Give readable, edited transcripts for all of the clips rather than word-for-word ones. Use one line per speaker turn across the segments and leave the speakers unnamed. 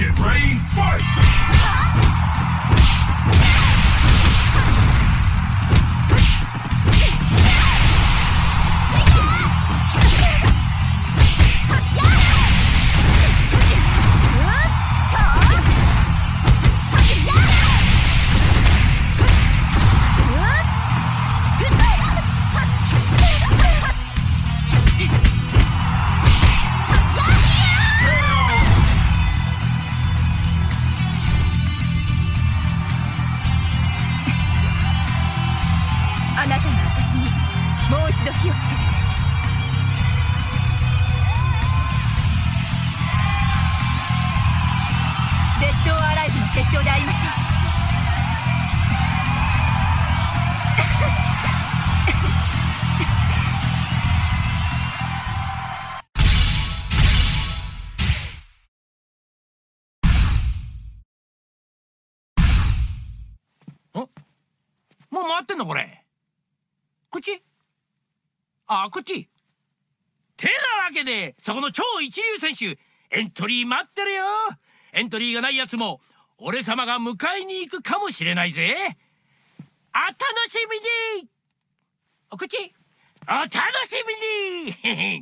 もう回ってんのこれ。こっち？あ、こっち。てなわけで、そこの超一流選手、エントリー待ってるよ。エントリーがないやつも、俺様が迎えに行くかもしれないぜ。お楽しみに。こっち。お楽しみに。へへ。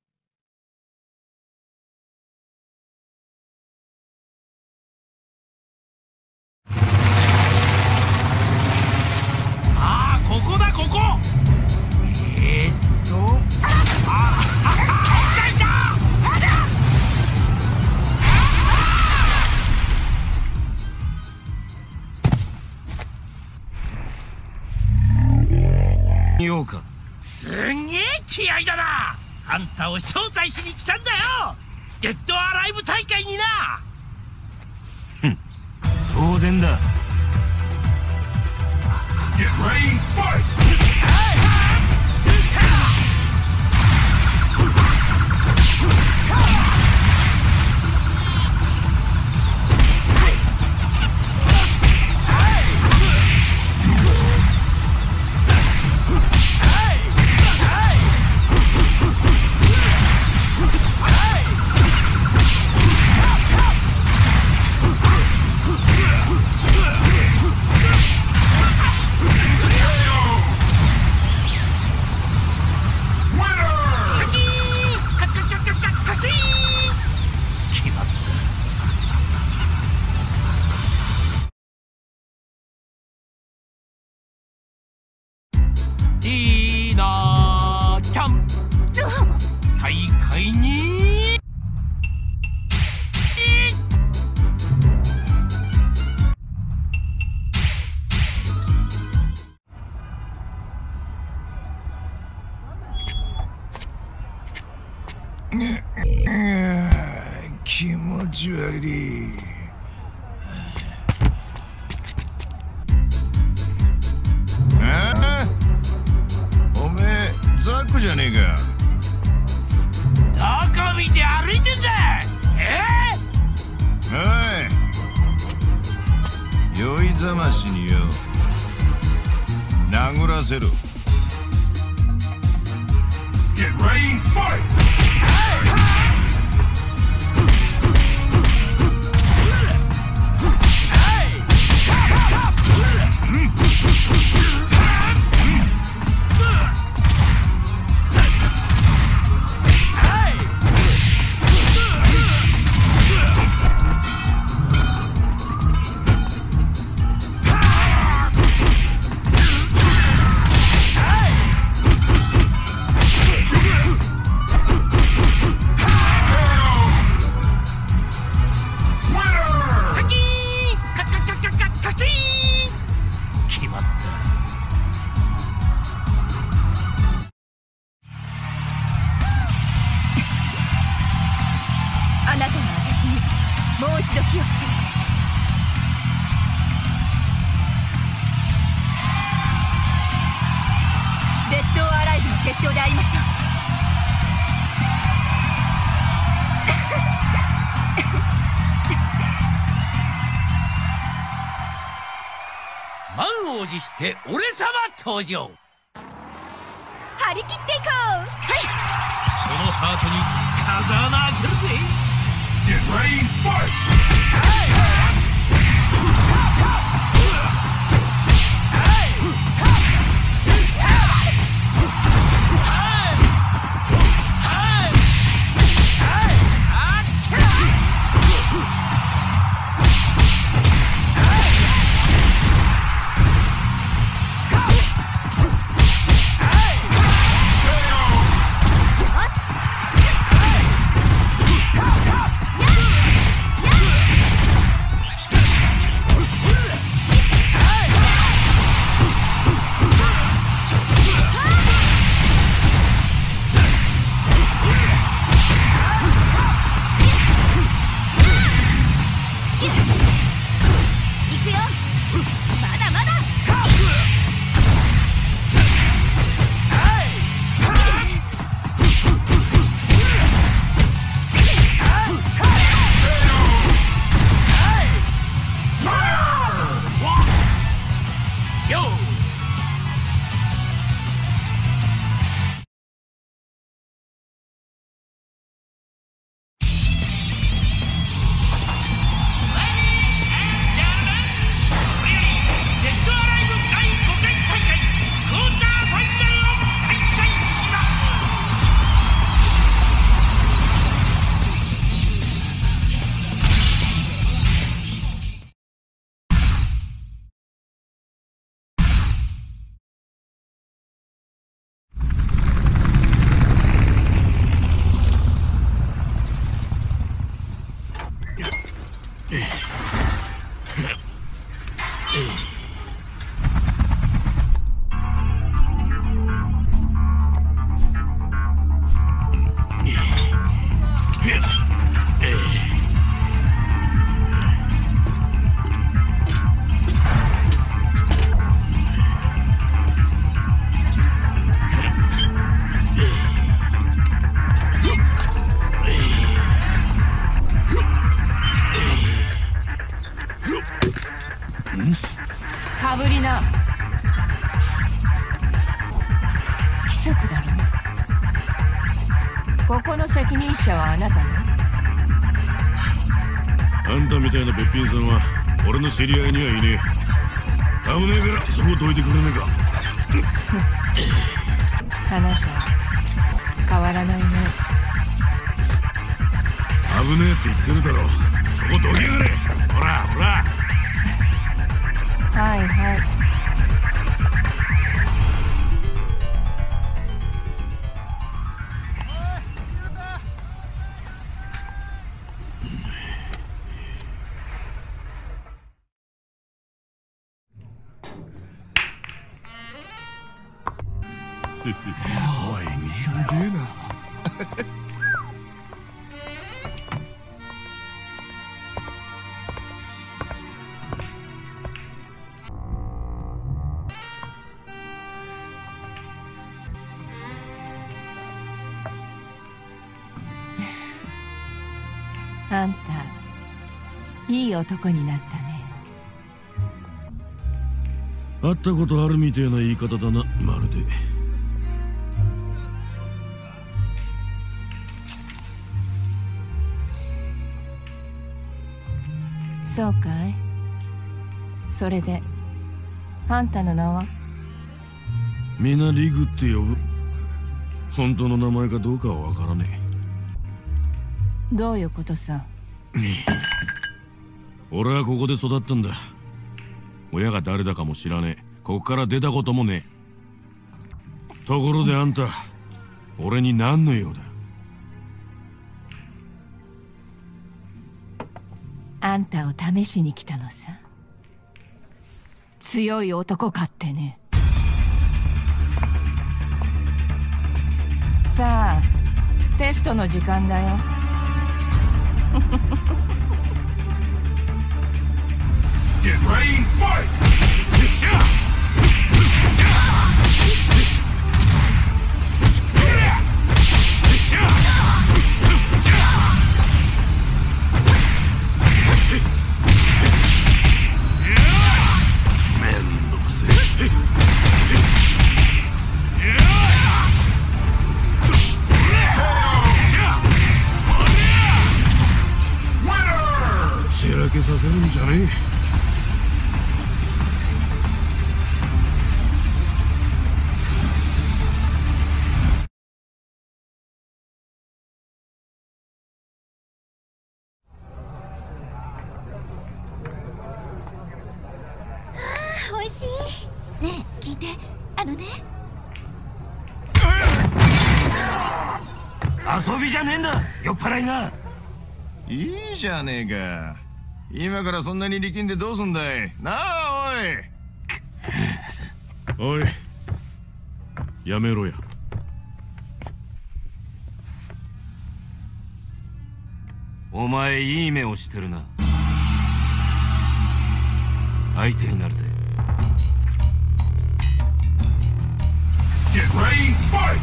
ここだここ。ようか。すんげえ気合いだな。あんたを招待しに来たんだよ。デッドアライブ大会にな。
当然だ。
Get ready, fight!
いいなキャン大会に
気持ち悪い。ザックじゃねえか。
どこ見て歩いてんだ。
おい、酔いざましによ殴らせろ。Get ready, fight!
もう一度火をつける。デッド・オア・アライブの決勝で会いましょ
う。満を持して俺様登場。
張り切っていこう。はい。
そのハートに風穴開けるぜ。
Get ready, fight!
かぶりな。規則だろ。ここの責任者はあなたね。
あんたみたいなべっぴんさんは俺の知り合いにはいねえ。危ねえからそこをどいてくれねえか。
話は変わらないね。
危ねえって言ってるだろ。そこどきやがれ。ほらほら。
はいはい。
おい、すげえな。
あんたいい男になったね。
会ったことあるみてえな言い方だな、まるで。
そうかい。それであんたの名は？
みなリグって呼ぶ。本当の名前かどうかはわからね
どういうことさ？
え。俺はここで育ったんだ。親が誰だかも知らねえ。ここから出たこともねえ。ところであんた、俺に何の用だ？
あんたを試しに来たのさ。強い男かってね。さあ、テストの時間だよ。
Get ready, fight!
けさせるんじゃね
美味しい。ねえ聞いて、ね。
遊びじゃねえんだ、酔っ払いが。
いいじゃねえか。今からそんなに力んでどうすんだい。なあおい。
おい、やめろや。
お前いい目をしてるな。相手になるぜ。
Get ready, fight!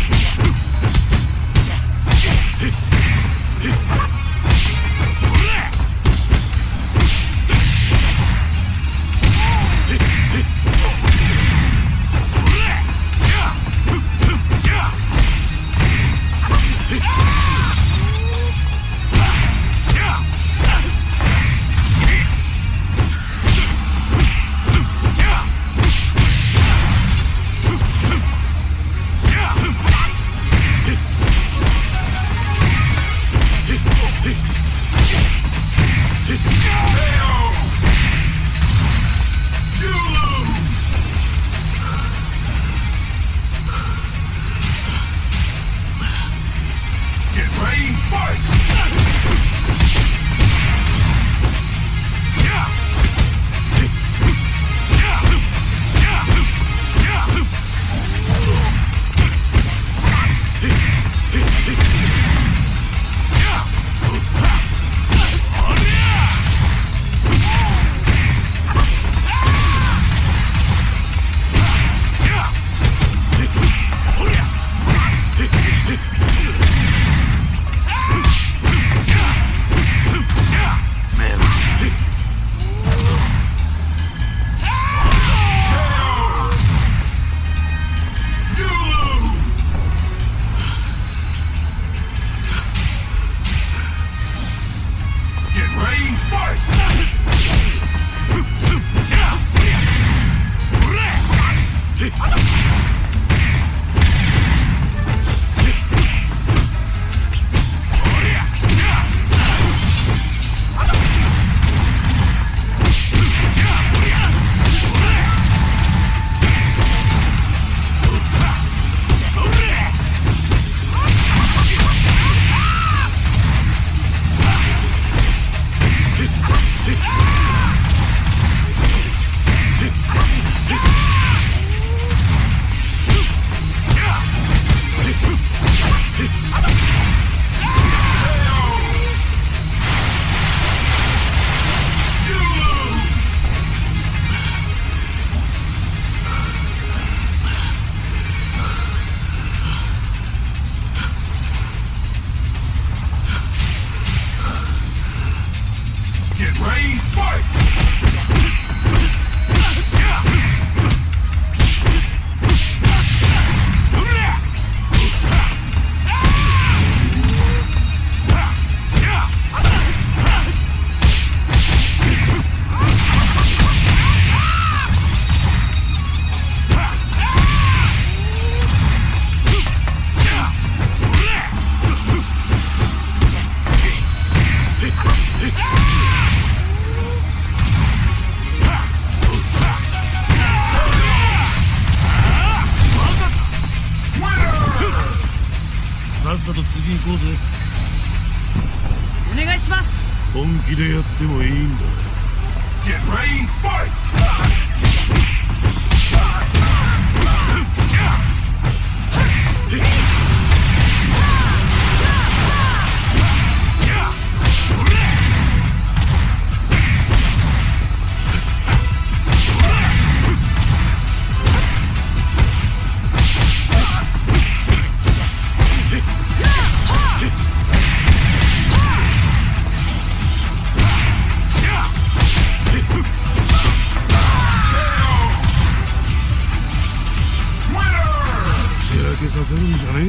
さっさと次行こうぜ。
お願いします。
本気でやってもいいんだ。
Get ready, fight!
Winner! させるんじゃね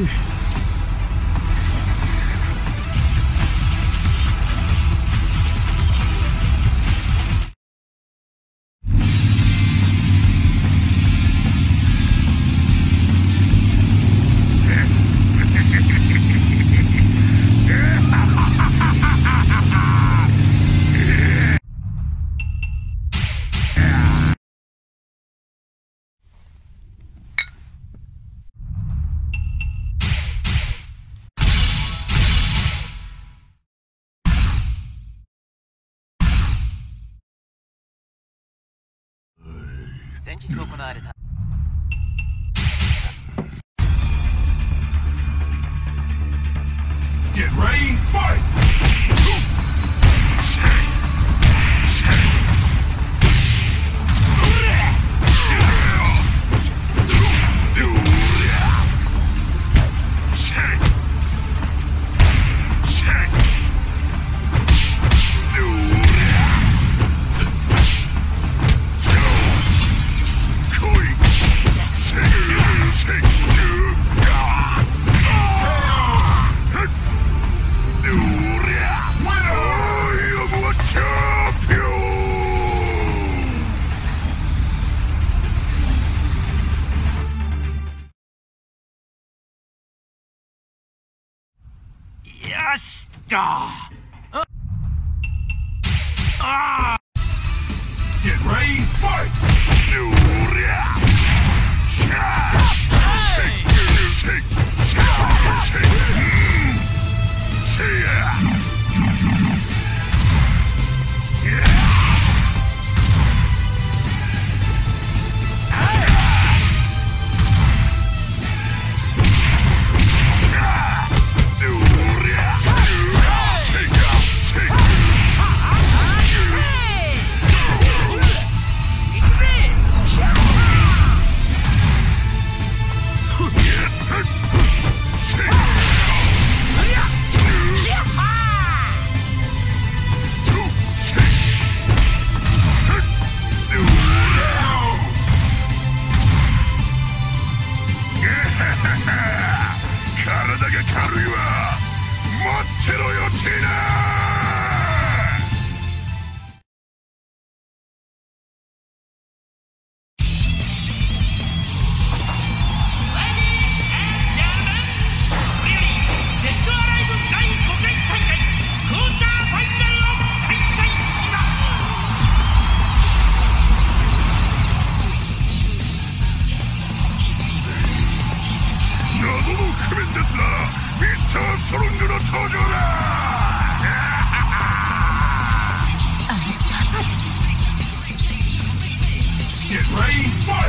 先日行われた
Get ready, fight! Get ready, fight! Get ready, fight!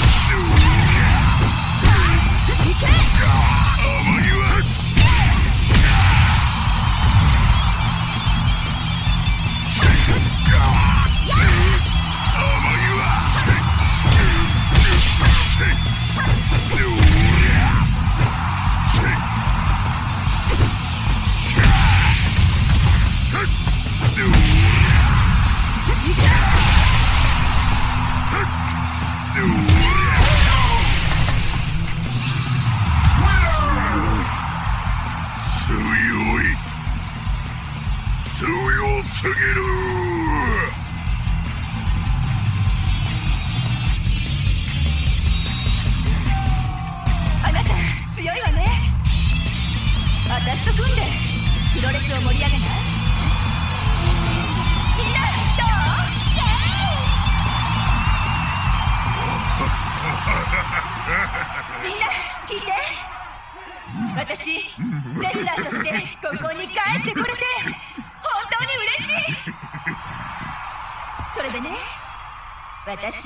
私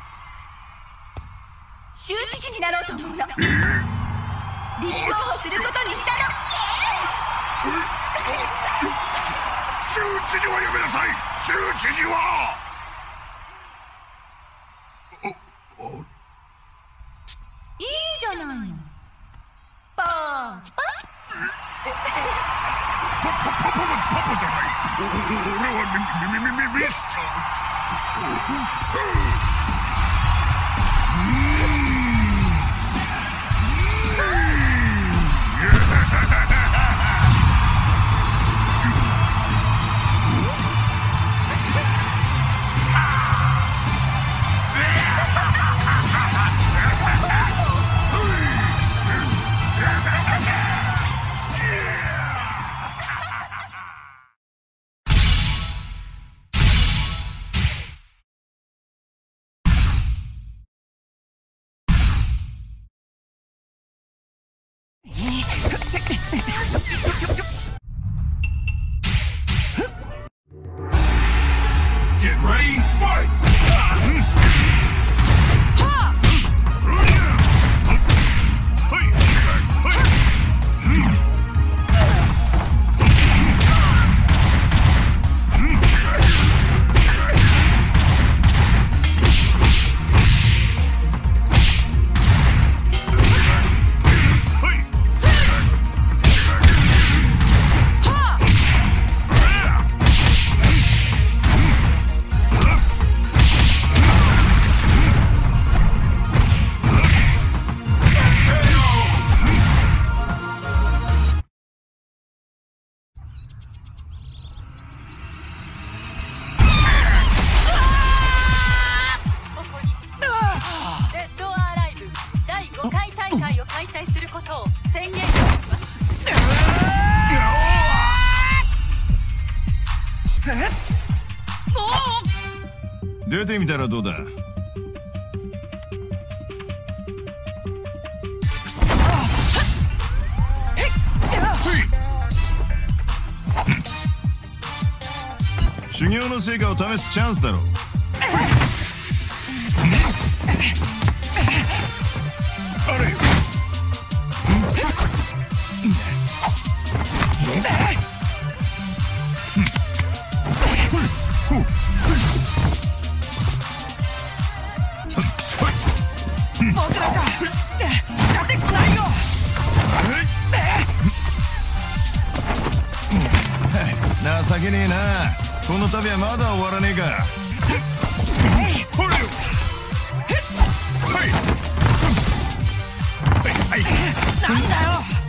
州知事になろうと思うの。立候補することにしたの。
州知事はやめなさい。州知事は
いいじゃないの。パ
パじゃない。俺はミスター。Get ready, fight! 出てみたらどうだ。修行の成果を試すチャンスだろう。あれ
僕なんか勝てっこないよ。
情けねえな。この旅はまだ終わらねえか。ほれよ。はいはいはい。
なんだよ。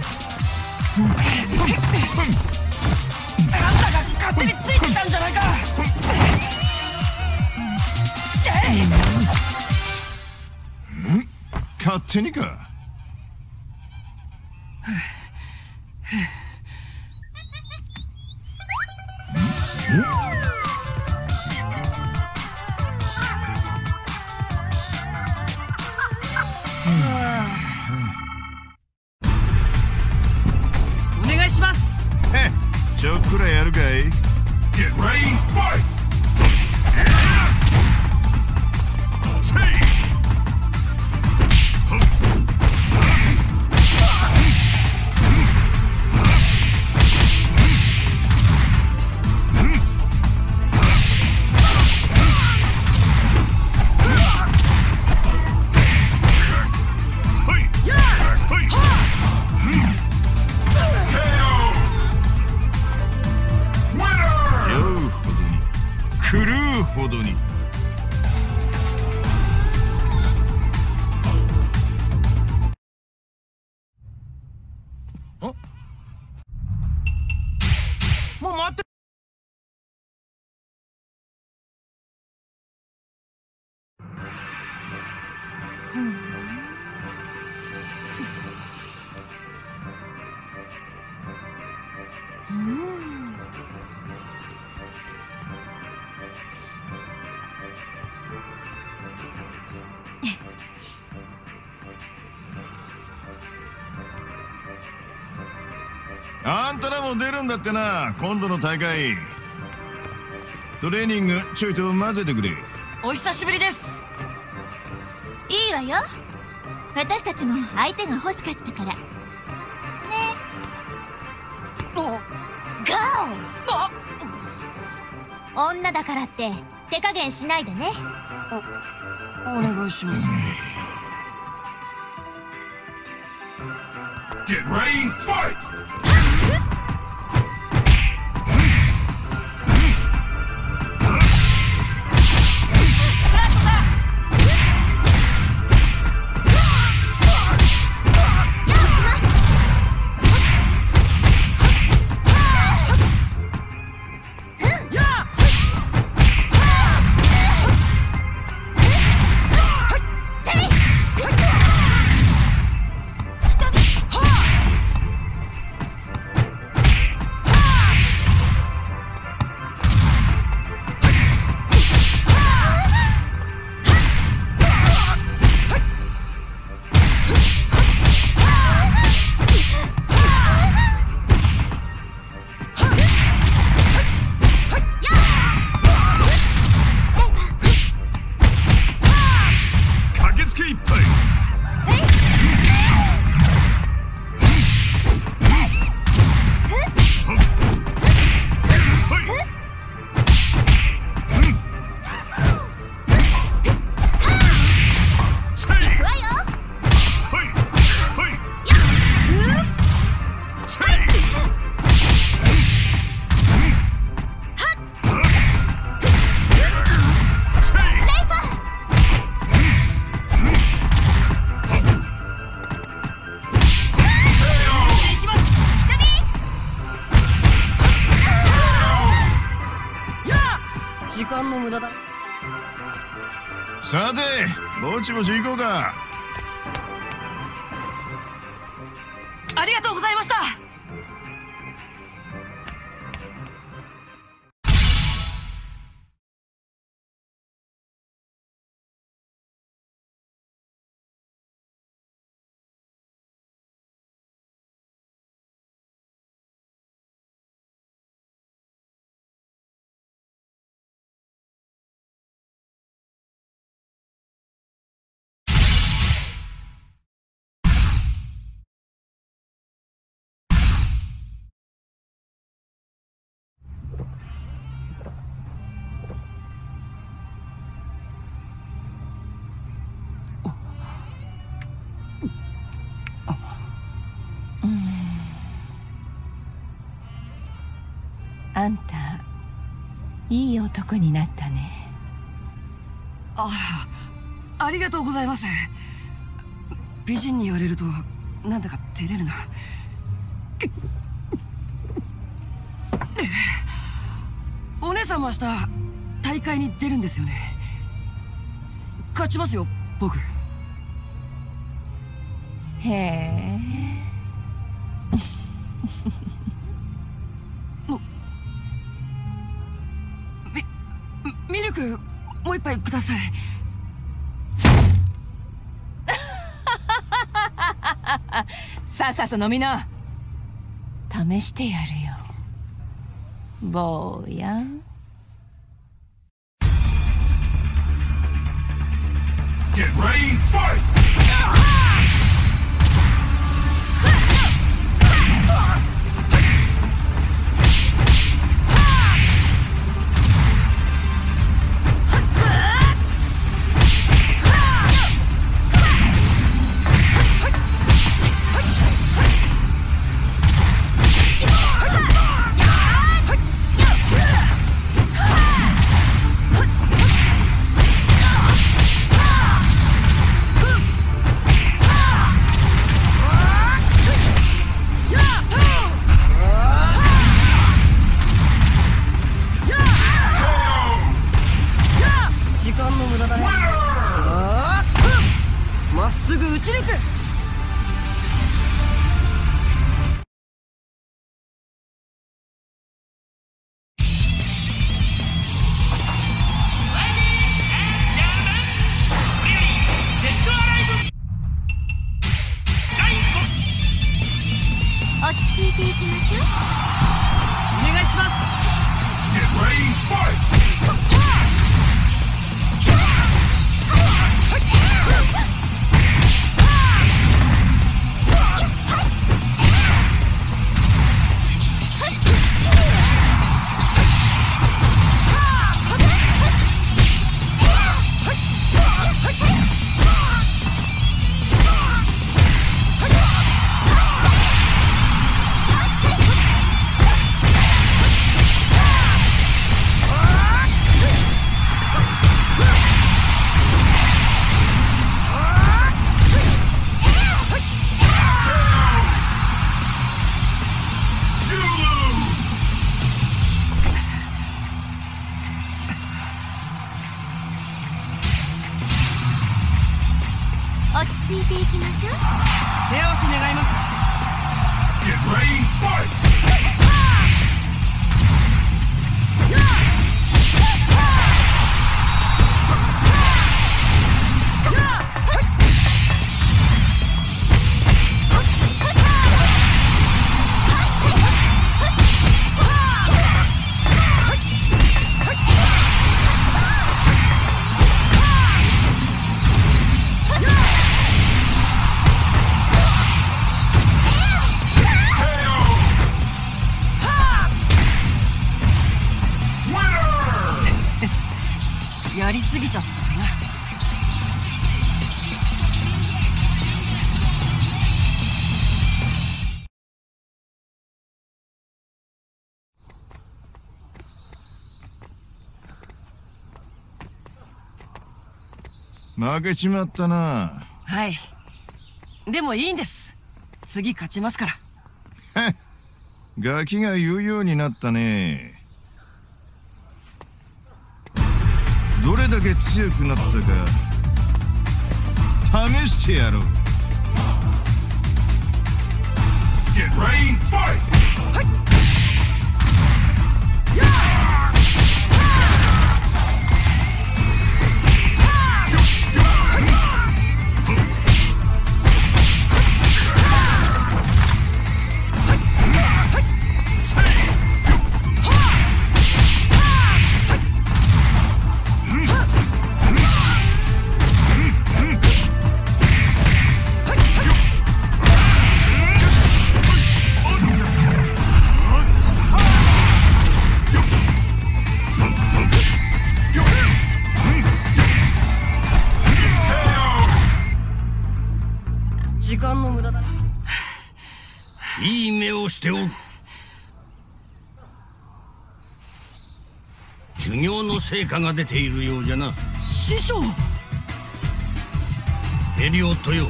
あんたが勝手についてきたんじゃないか。
勝手にか。
お願いします。
ちょっくらやるかい。Get ready, fight!狂うほどに。
もう待って。
あんたらも出るんだってな、今度の大会。トレーニングちょいと混ぜてくれ。
お久しぶりです。
いいわよ。私たちも相手が欲しかったからね。ゴー。女だからって手加減しないでね。
お願いします。
Get ready, fight!
時間の無駄だ。
さて、ぼちぼち行こうか。
ありがとうございました。
あんたいい男になったね。
ありがとうございます。美人に言われるとなんだか照れるな。お姉さんも明日大会に出るんですよね。勝ちますよ僕。
へえ。
ミルクもう一杯ください。
さっさと飲みな。試してやるよ坊や。
Get ready, fight!
まっすぐ打ちに行く。
落ち着いていきましょう。
お願いします。
Get ready, fight!
落ち着いていきましょう。
手合わせ願います。
Get ready, fight! Winner!
やりすぎちゃったかな。
負けちまったな。
はい。でもいいんです。次勝ちますから。
ガキが言うようになったね。どれだけ強くなったか試してやろう。
Get ready, fight!
時間の無駄だ。
いい目をしておる。
修行の成果が出ているようじゃな。
師匠。
エリオットよ、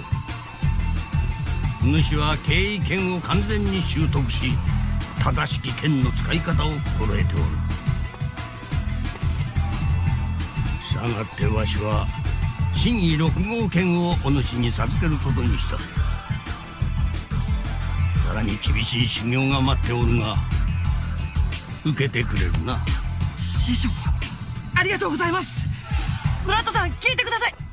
主は敬意剣を完全に習得し、正しき剣の使い方を心得ておる。したがってわしは真意6号剣をお主に授けることにした。さらに厳しい修行が待っておるが、受けてくれるな。
師匠、ありがとうございます。ブラッドさん、聞いてください。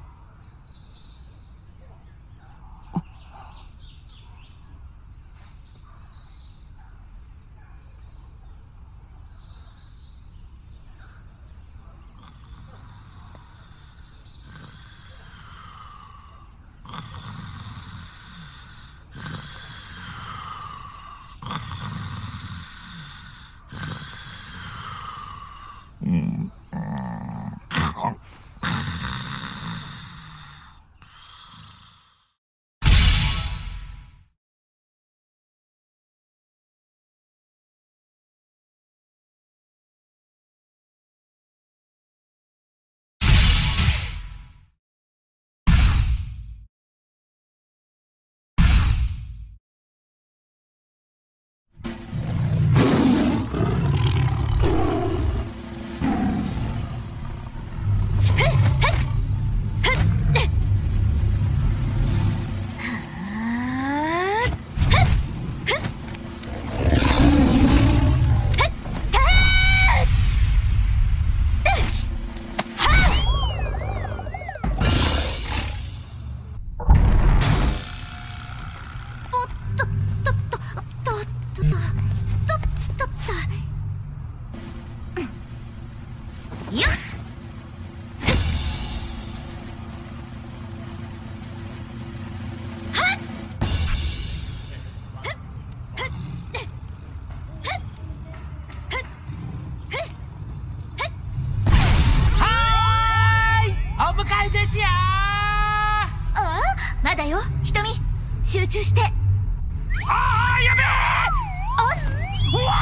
まだよ、瞳、集中して。
ああ、やべえ。
おす。
うわ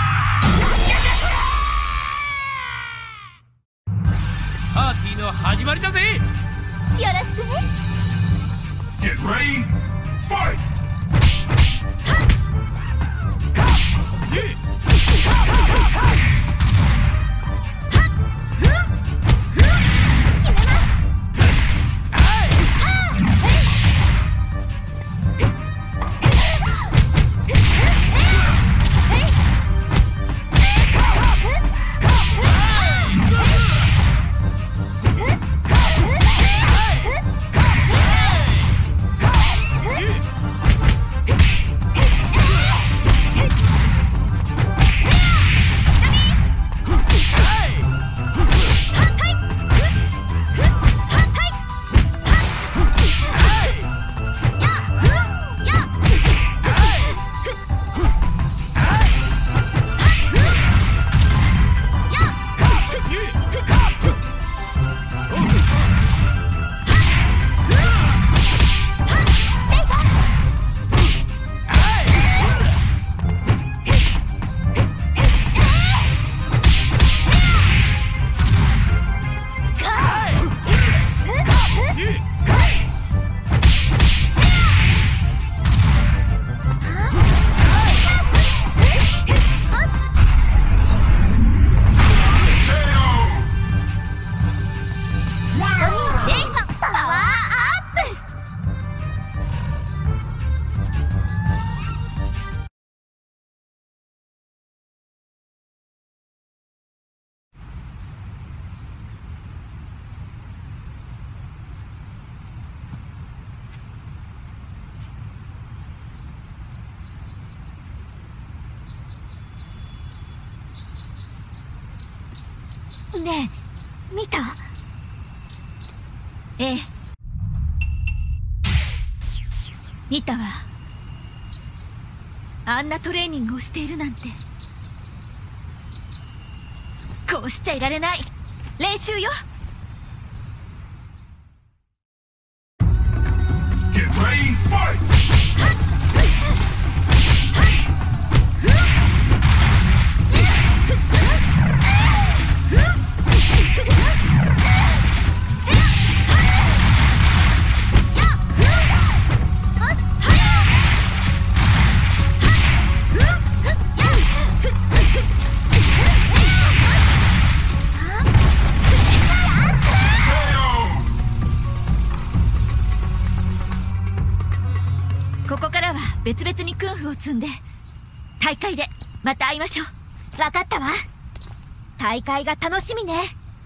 ー、パーティーの始まりだぜ。
よろしくね。
Get ready, fight!
ねえ、見た？ええ、見たわ。あんなトレーニングをしているなんて。こうしちゃいられない。練習よ。
Get ready, fight!
別々に訓符を積んで大会でまた会いましょう。
分かったわ。大会が楽しみね。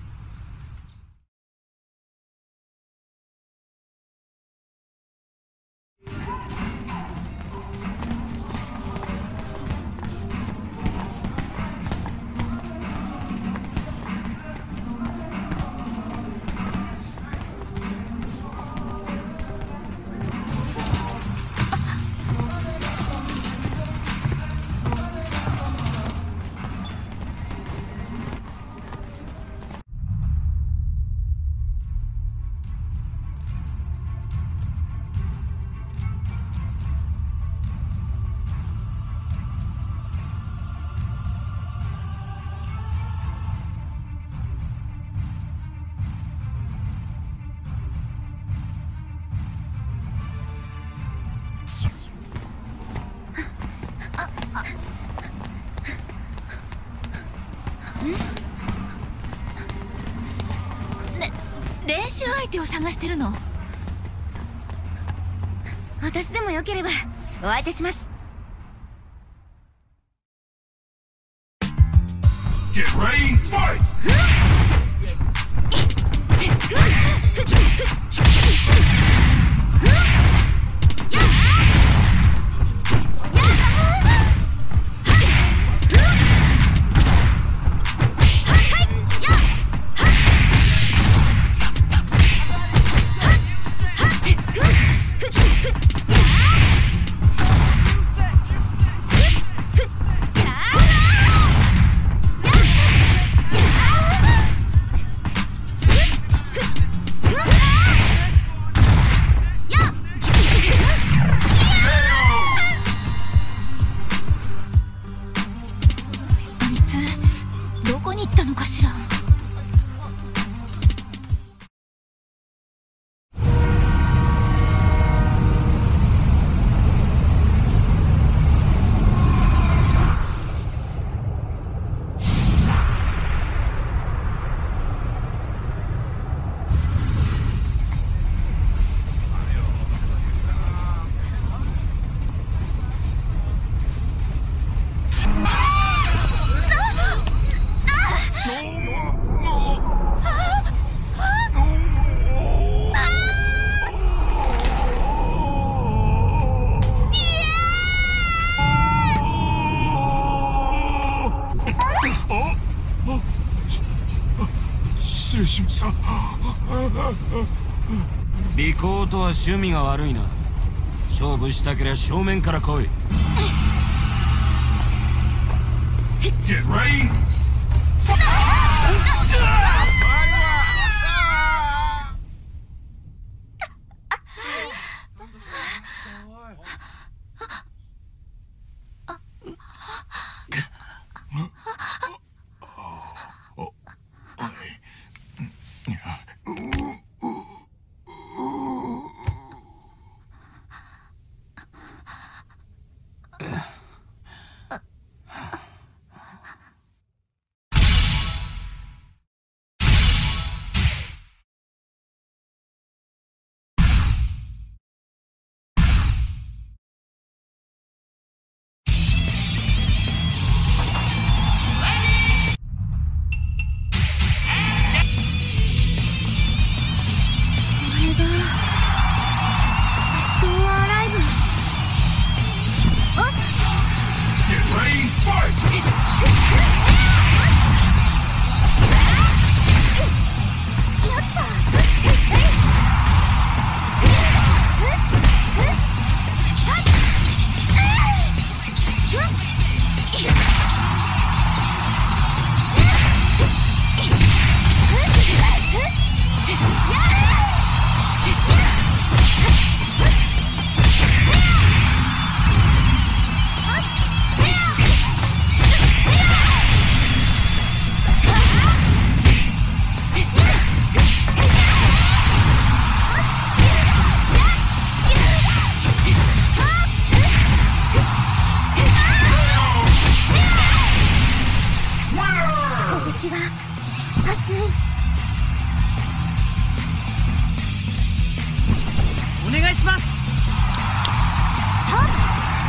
練習相手を探してるの。
私でもよければお相手します。
Get ready, fight!
尾行とは趣味が悪いな。勝負したけりゃ正面から来い。
Get ready!
お願いします。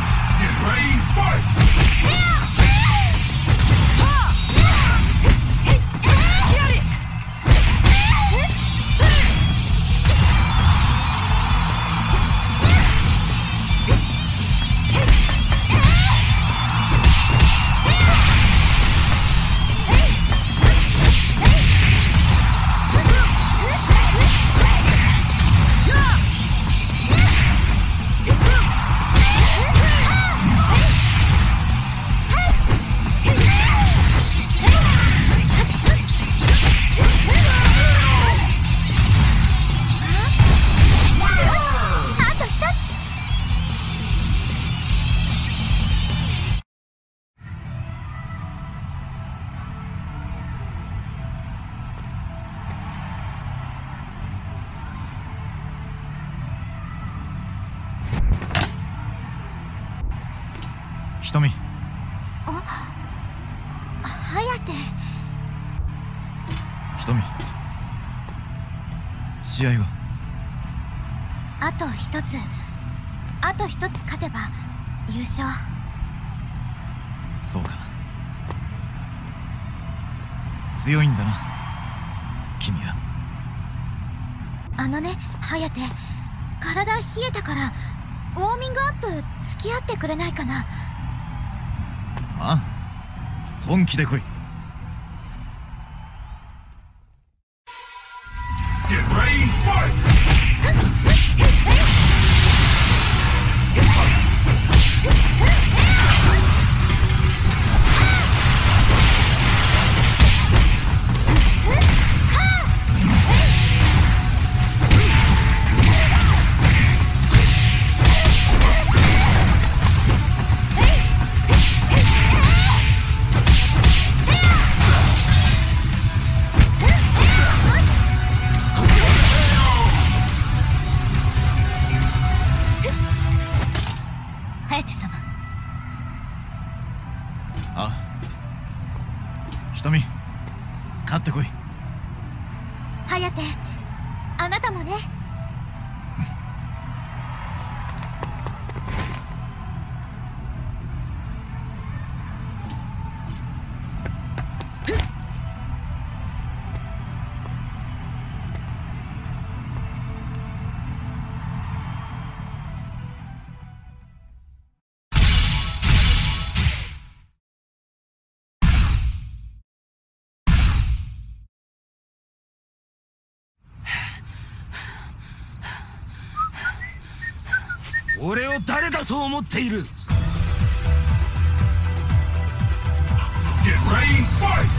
瞳。
颯。
瞳、試合は
あと一つ勝てば優勝。
そうか。強いんだな君は。
颯、体冷えたからウォーミングアップ付き合ってくれないかな。
ああ、本気で来い。
Get ready, fight!
颯様。
ああ、瞳、勝ってこい。
颯、あなたもね。
俺を誰だと思っている。
Get ready, fight!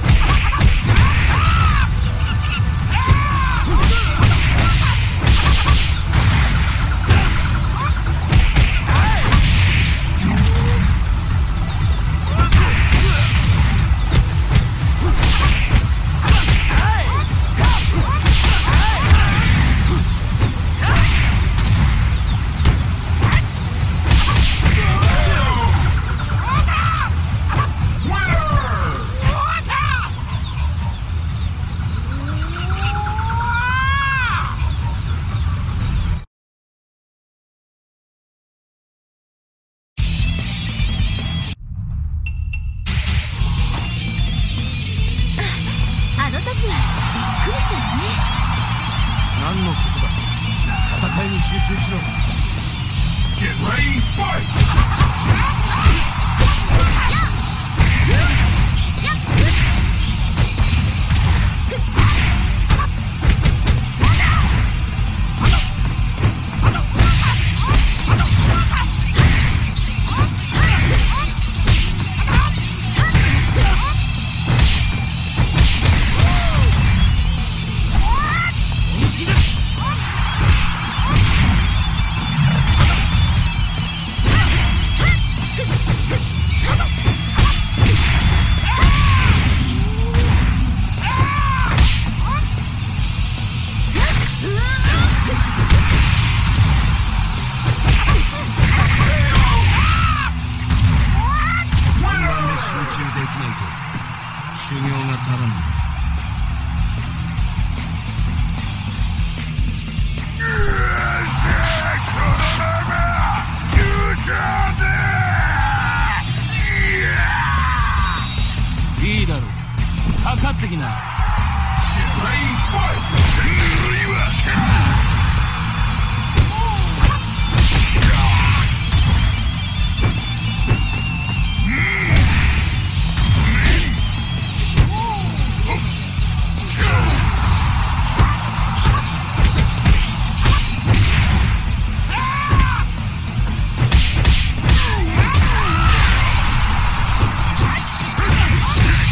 あの時はびっくりしたよね。
何のことだ。戦いに集中しろ。
Get ready, fight!
集中できないと修行が足らん。いいだろう、かかってきな。
Get ready, fight!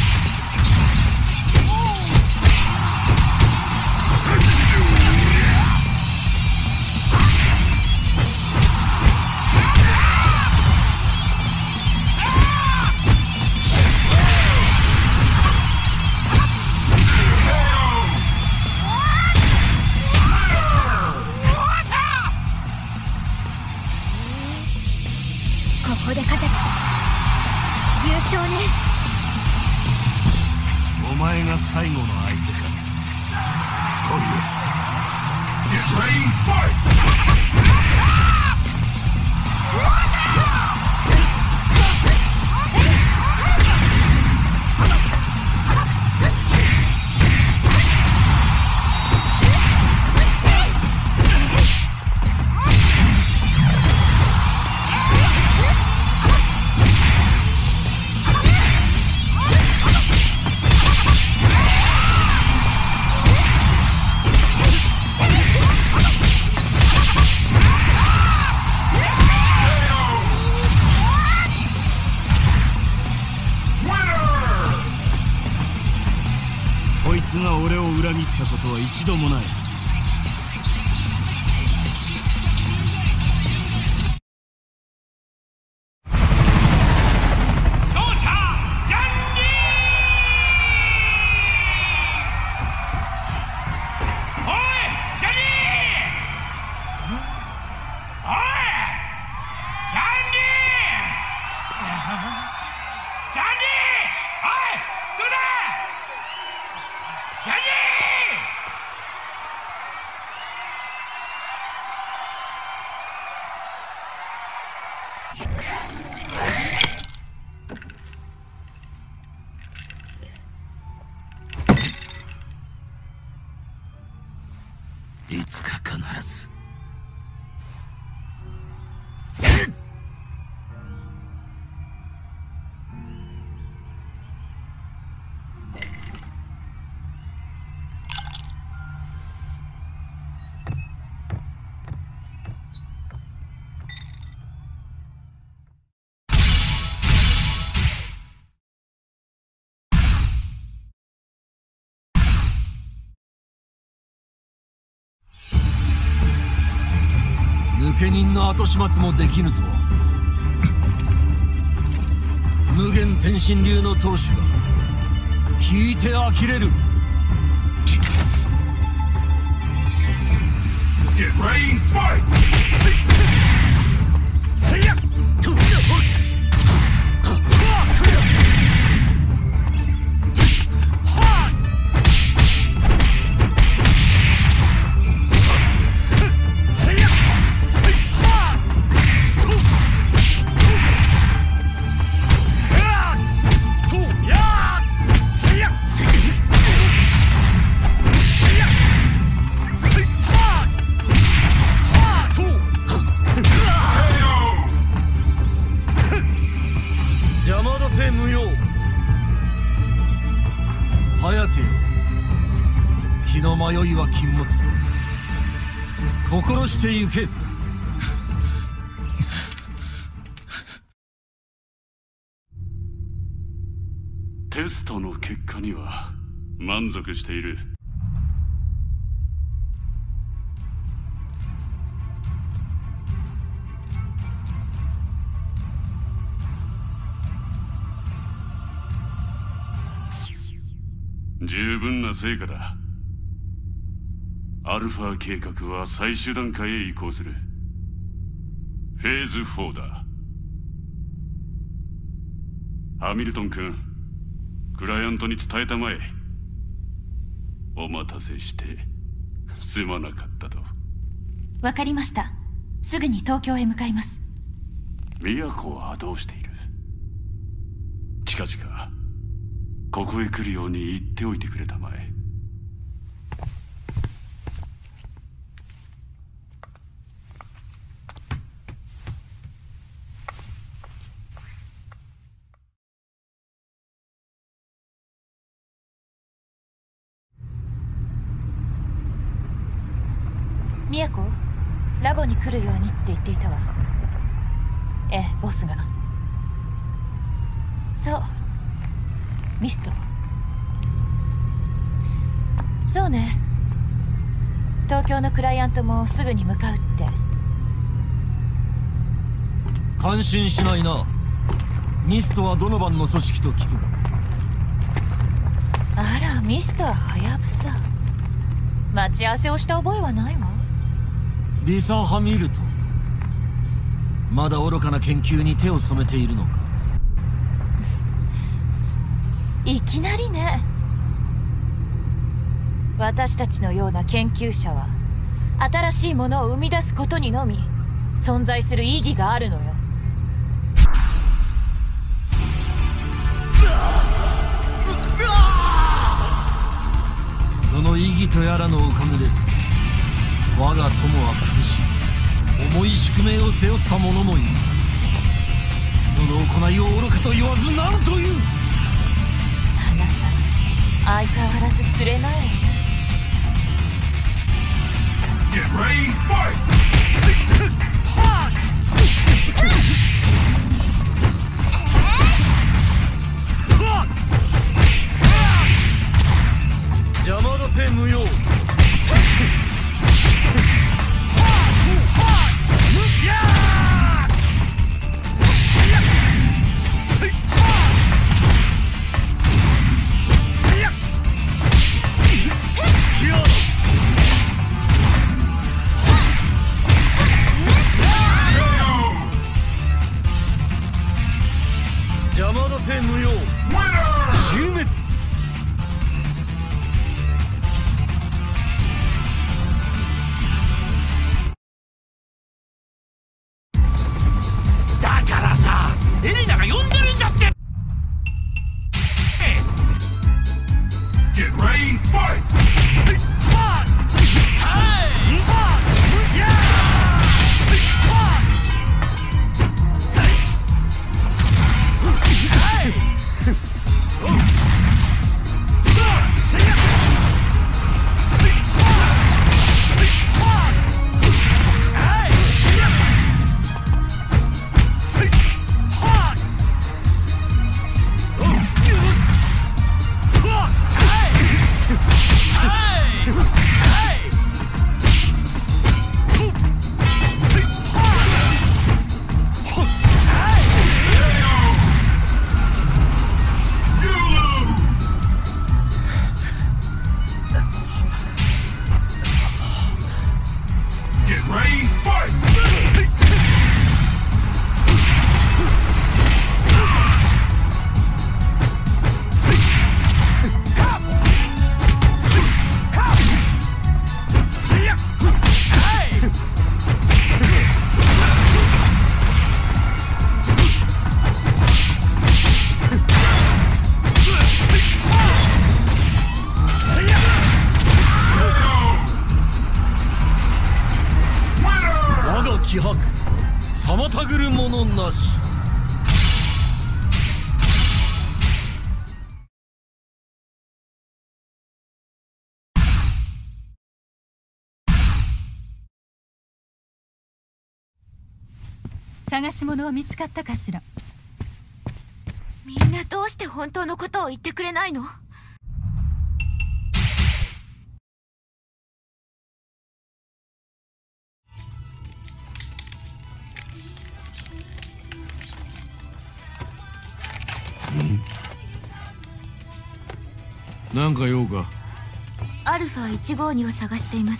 「
前が最後の相手か。来いよ。
Get ready, fight!
こいつが俺を裏切ったことは一度もない。いつか必ず。
抜け人の後始末もできぬとは。無限天神流の当主が聞いて呆れる。
Get ready, fight!
気の迷いは禁物。心してゆけ。
テストの結果には満足している。十分な成果だ。アルファ計画は最終段階へ移行する。フェーズ4だ。ハミルトン君、クライアントに伝えたまえ。お待たせしてすまなかったと。
わかりました。すぐに東京へ向かいます。
都はどうしている？近々ここへ来るように言っておいてくれたまえ。
都、ラボに来るようにって言っていたわ。ええ、ボスが。そう、ミスト。そうね、東京のクライアントもすぐに向かうって。
感心しないな。ミストはドノバンの組織と聞くが。
あら、ミスターハヤブサ、待ち合わせをした覚えはないわ。
リサ・ハミルトン、まだ愚かな研究に手を染めているのか。
いきなりね。 私たちのような研究者は新しいものを生み出すことにのみ存在する意義があるのよ。
その意義とやらのおかげで我が友は苦しみ重い宿命を背負った者もいる。その行いを愚かと言わず何という。
あなた相変わらず釣れないわね。
Get ready, fight!
邪魔だて無用。邪魔だて無用。終滅。
だからさ、エレナが呼んでるんだって。
Get ready, fight!
気迫妨ぐるものなし。
探し物は見つかったかしら。
みんなどうして本当のことを言ってくれないの？
なんか用か。
アルファ1号2を探しています。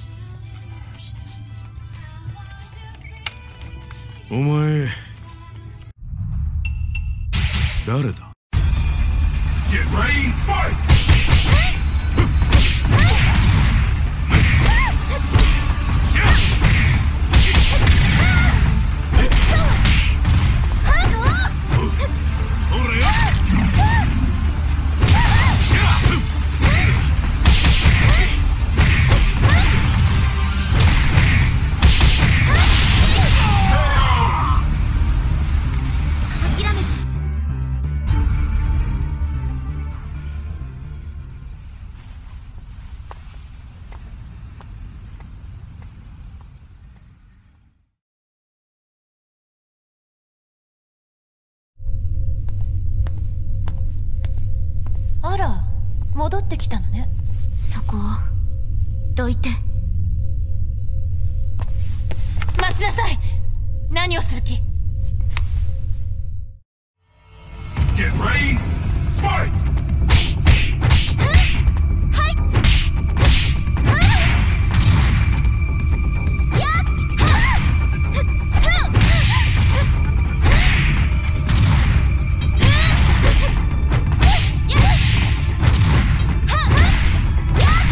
お前誰だ？
Get ready, fight!
あら、戻ってきたのね。
そこをどいて。
待ちなさい。何をする気？
Get ready, fight!
やっ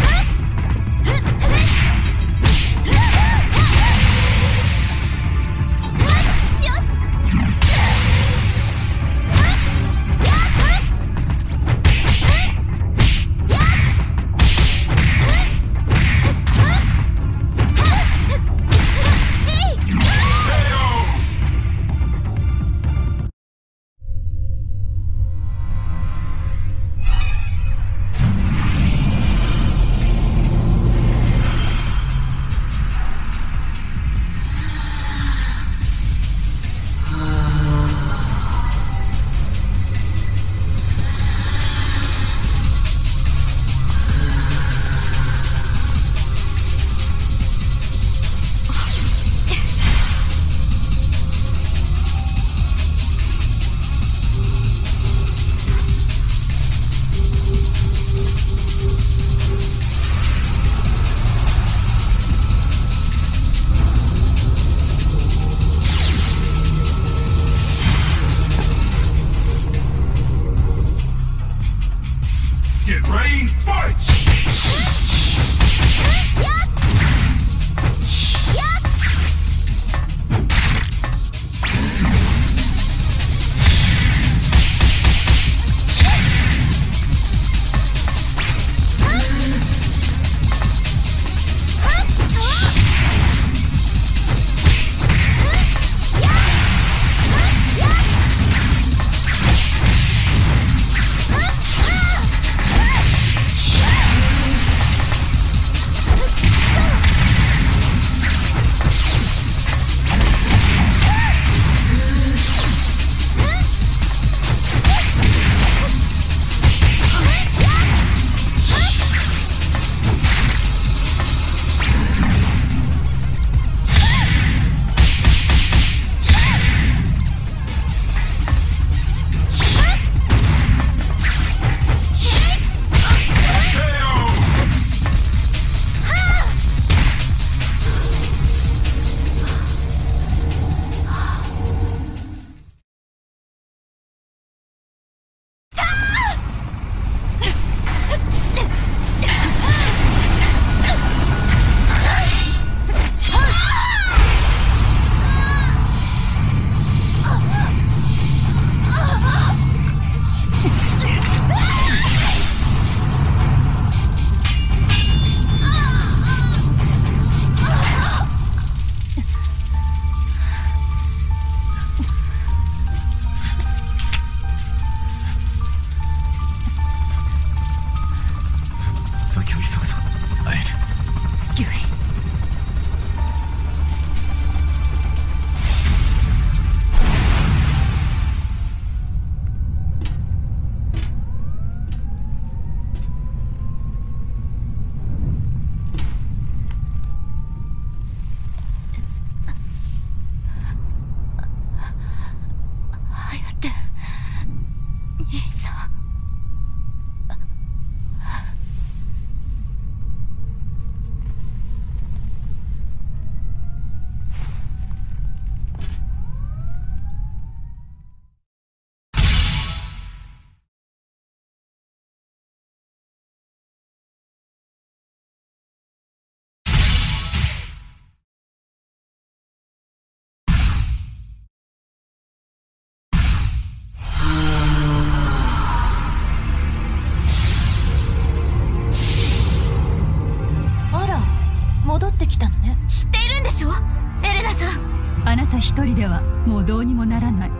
Get ready, fight!
戻ってきたのね。
知っているんでしょエレナさん。
あなた一人ではもうどうにもならない。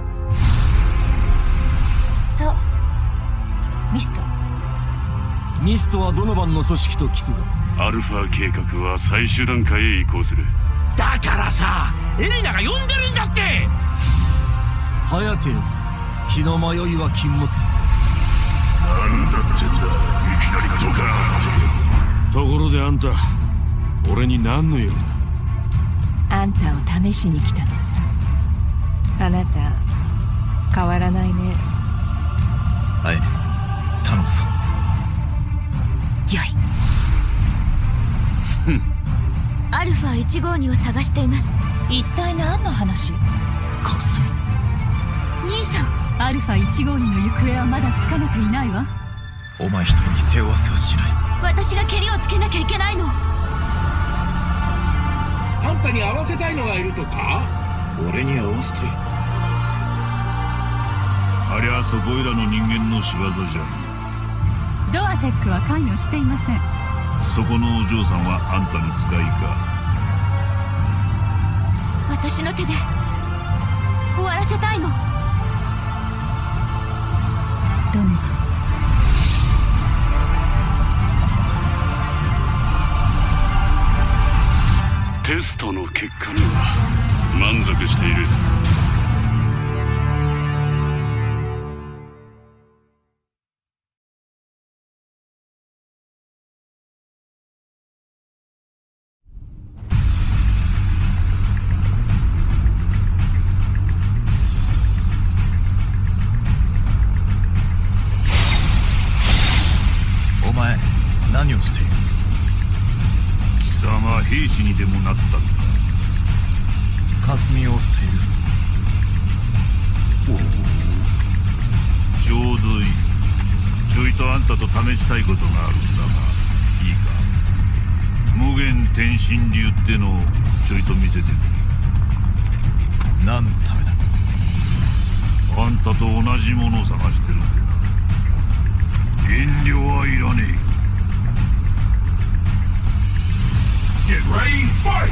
そうミスト。
ミストはドノバンの組織と聞くが、
アルファ計画は最終段階へ移行する。
だからさ、エレナが呼んでるんだって。
ハヤテよ、気の迷いは禁物。
なんだってんだ、いきなりドカーンって。
ところであんた、俺に何の用だ？
あんたを試しに来たのさ。あなた変わらないね。
アエネ、頼むぞ。
よい。
アルファ152を探しています。
一体何の話？
かすみ
兄さん。
アルファ152の行方はまだつかめていないわ。
お前一人に背負わせはしない。
私がケリをつけなきゃいけないの。
あんたに会わせたいのがいるとか？
俺に会わせたい。
ありゃそこいらの人間の仕業じゃ。
ドアテックは関与していません。
そこのお嬢さんはあんたの使いか？
私の手で終わらせたいの。
ドノバ。
テストの結果には満足している。
お前何をしている？
貴様兵士にでもなったのか？
霞を追っている。
おお、ちょうどいい。ちょいとあんたと試したいことがあるんだがいいか。無限天神流ってのをちょいと見せてくれ。
何のためだ。
あんたと同じものを探してるんでな。遠慮はいらねえ。Get ready, fight!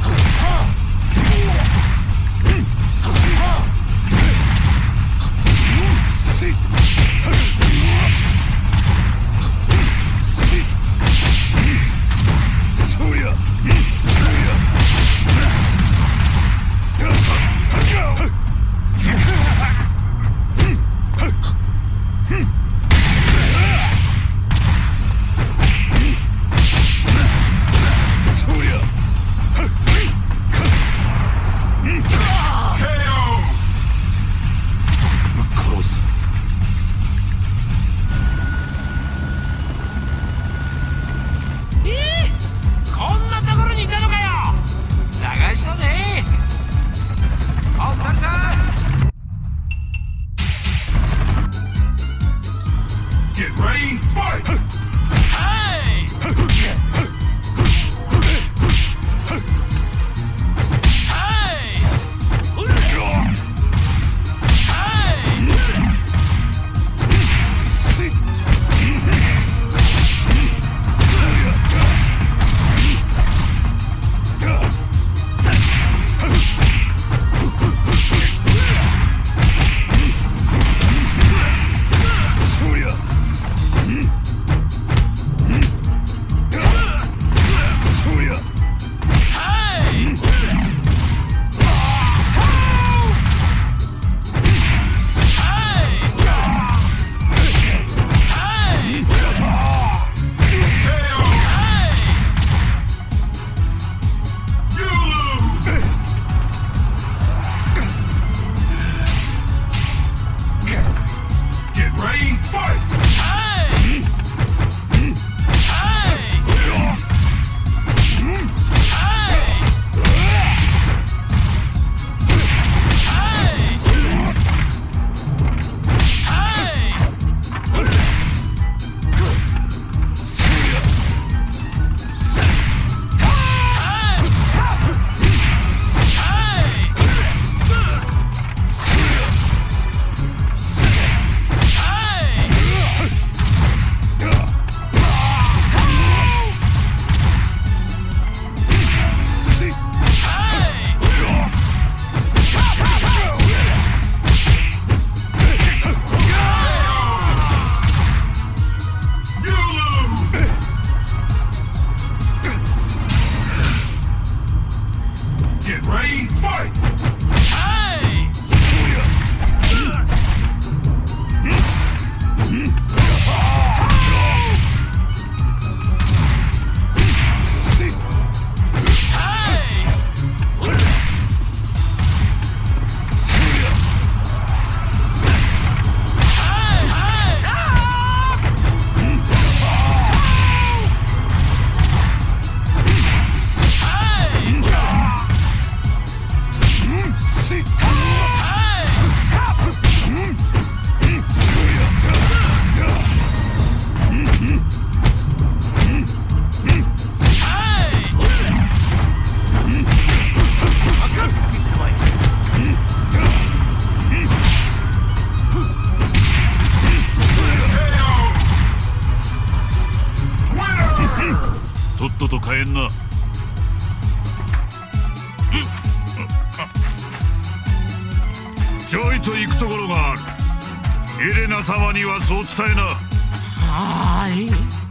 ちょいと行くところがある。エレナ様にはそう伝えな。
はい。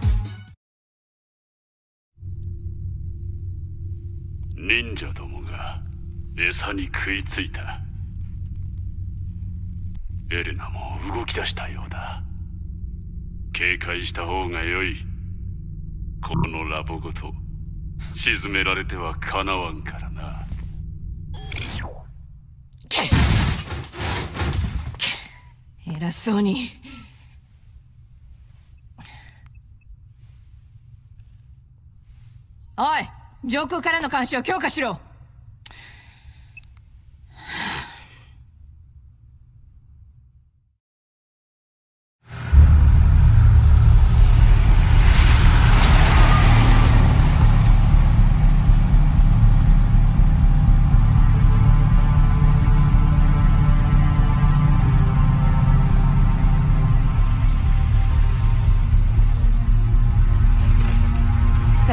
忍者どもが餌に食いついた。エレナも動き出したようだ。警戒した方がよい。このラボごと沈められてはかなわんからな。
偉そうに。おい、上空からの監視を強化しろ。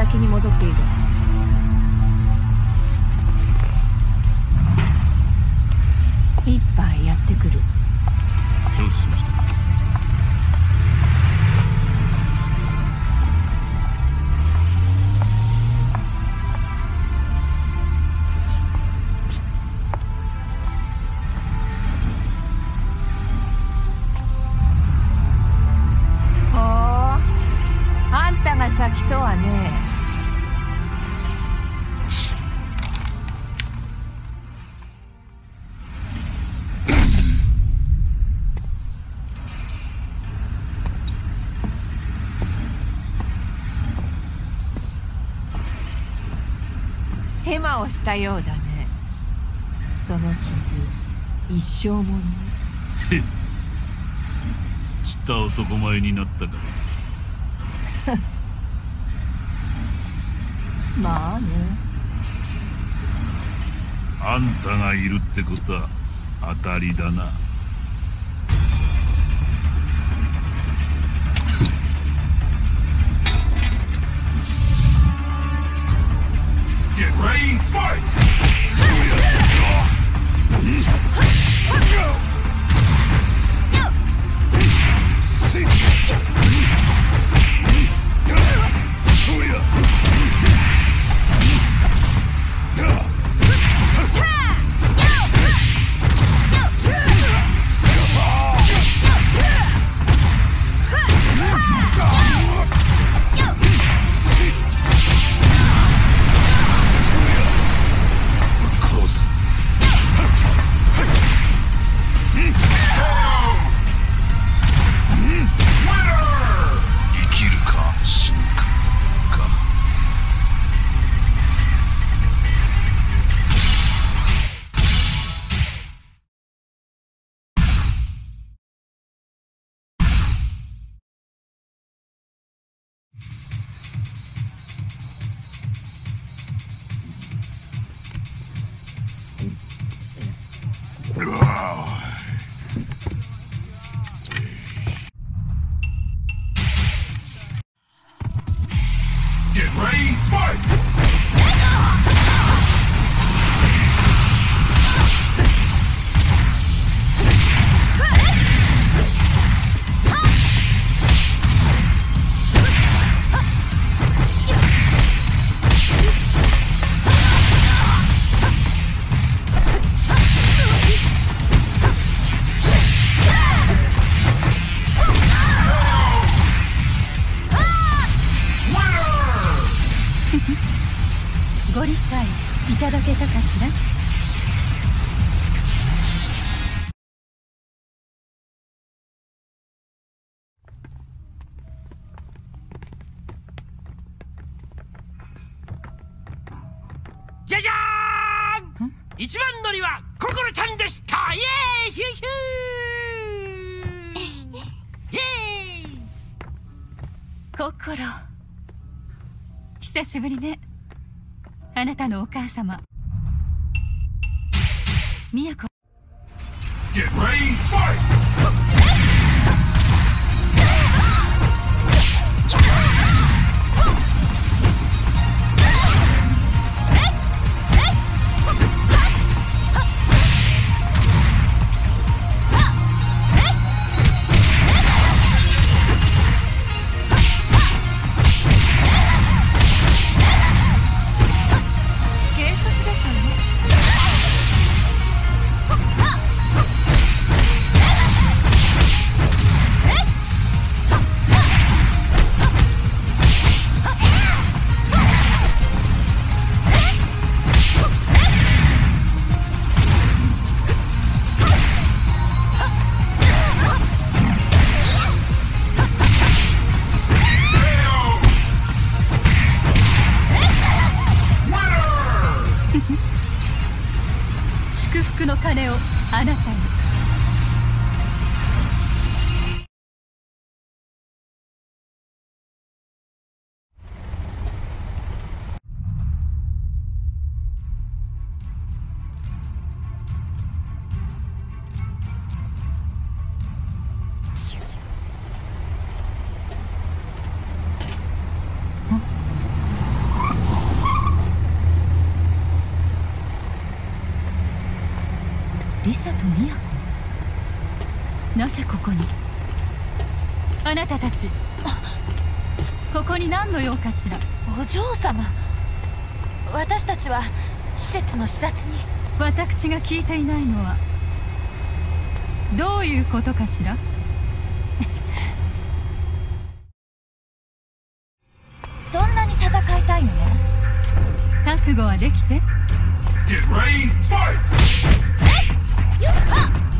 先に戻っている。一杯やってくる。
承知しました。
ほう、あんたが先とはね。ヘマをしたようだね。その傷、一生もの。
へっ、散った男前になったか。
まあね。
あんたがいるってことは当たりだな。
Get ready, fight! Get ready, fight! Winner!
ご理解いただけたかしら。
じゃじゃーん、一番乗りはココロちゃんでした。イエーイ、ヒューヒューイエーイ。
ココロ、久しぶりね。あなたのお母様ミヤコ。
Get ready, fight!
祝福の鐘をあなたに。 なぜここに？あなたたちここに何の用かしら？
お嬢様、私たちは施設の視察に。
私が聞いていないのはどういうことかしら？
そんなに戦いたいのね。
覚悟はできて。
Get ready, fight!
よっはっ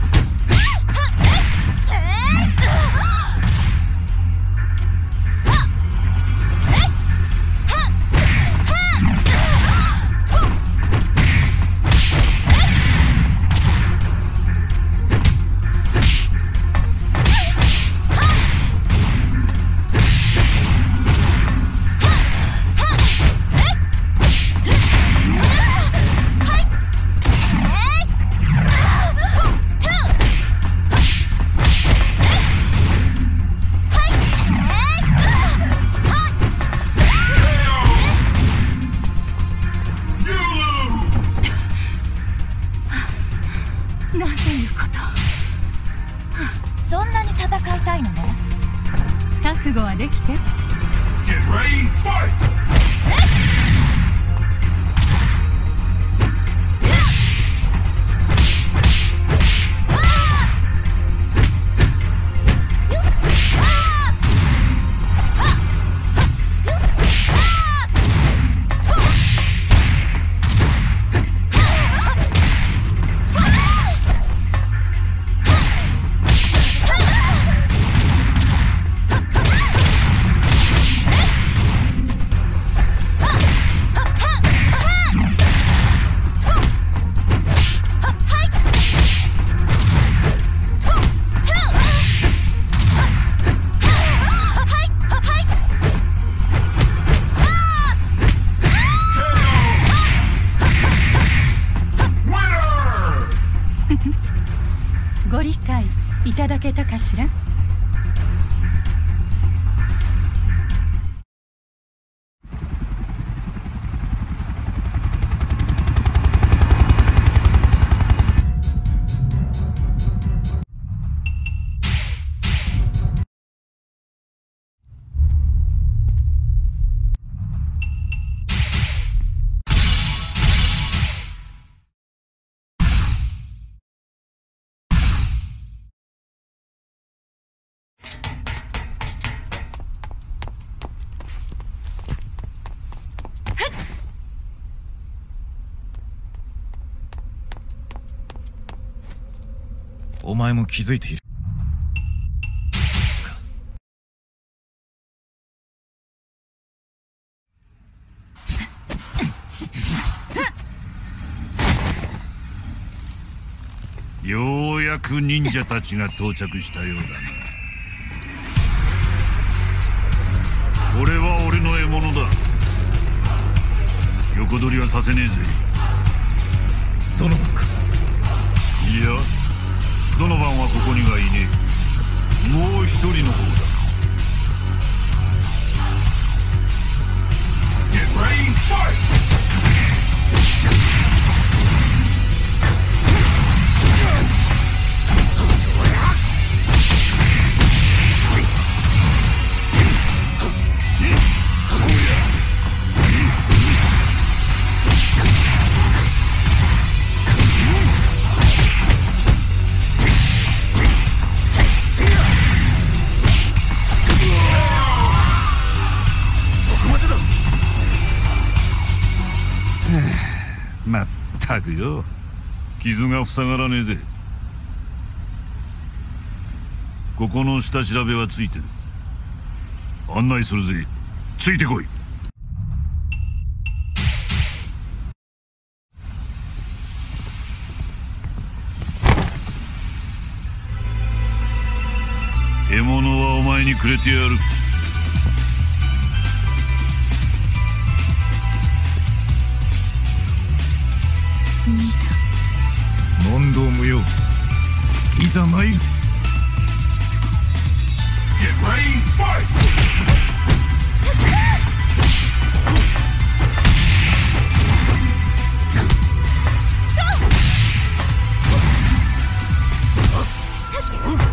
なんていうこと。
そんなに戦いたいのね。
覚悟はできて。
Get ready, fight!
ご理解いただけたかしら？
お前も気づいている。
ようやく忍者たちが到着したようだな。これは俺の獲物だ。横取りはさせねえぜ。
ドノバンか？
いや、ドノバンはここにはいねえ。もう一人の方だ。Get ready, fight! まったくよ、傷が塞がらねえぜ。ここの下調べはついてる。案内するぜ。ついてこい。獲物はお前にくれてやる。
兄さん、
問答無用。いざ参る。
Get ready, fight!
ゴー！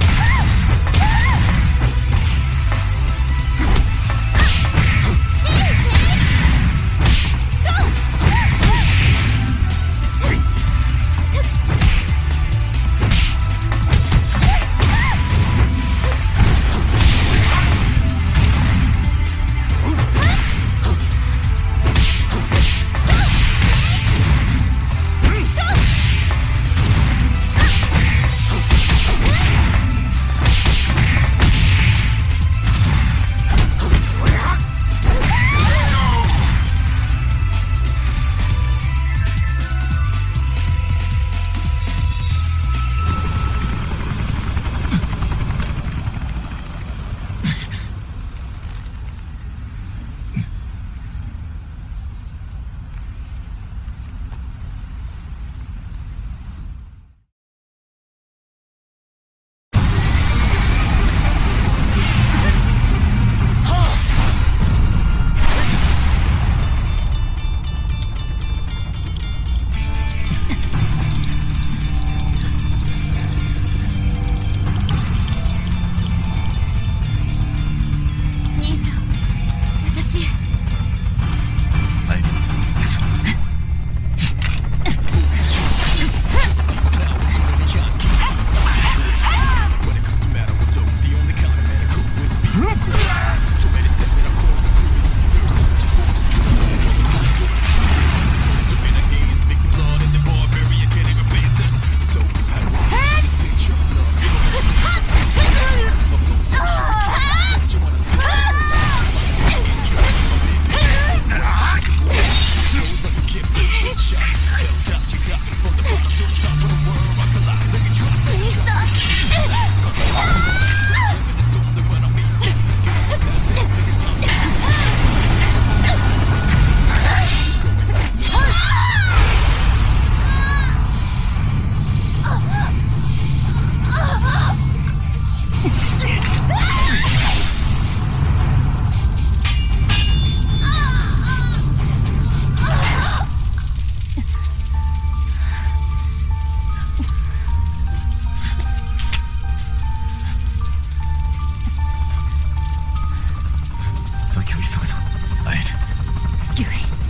急ぐぞアエル。
ギュイ。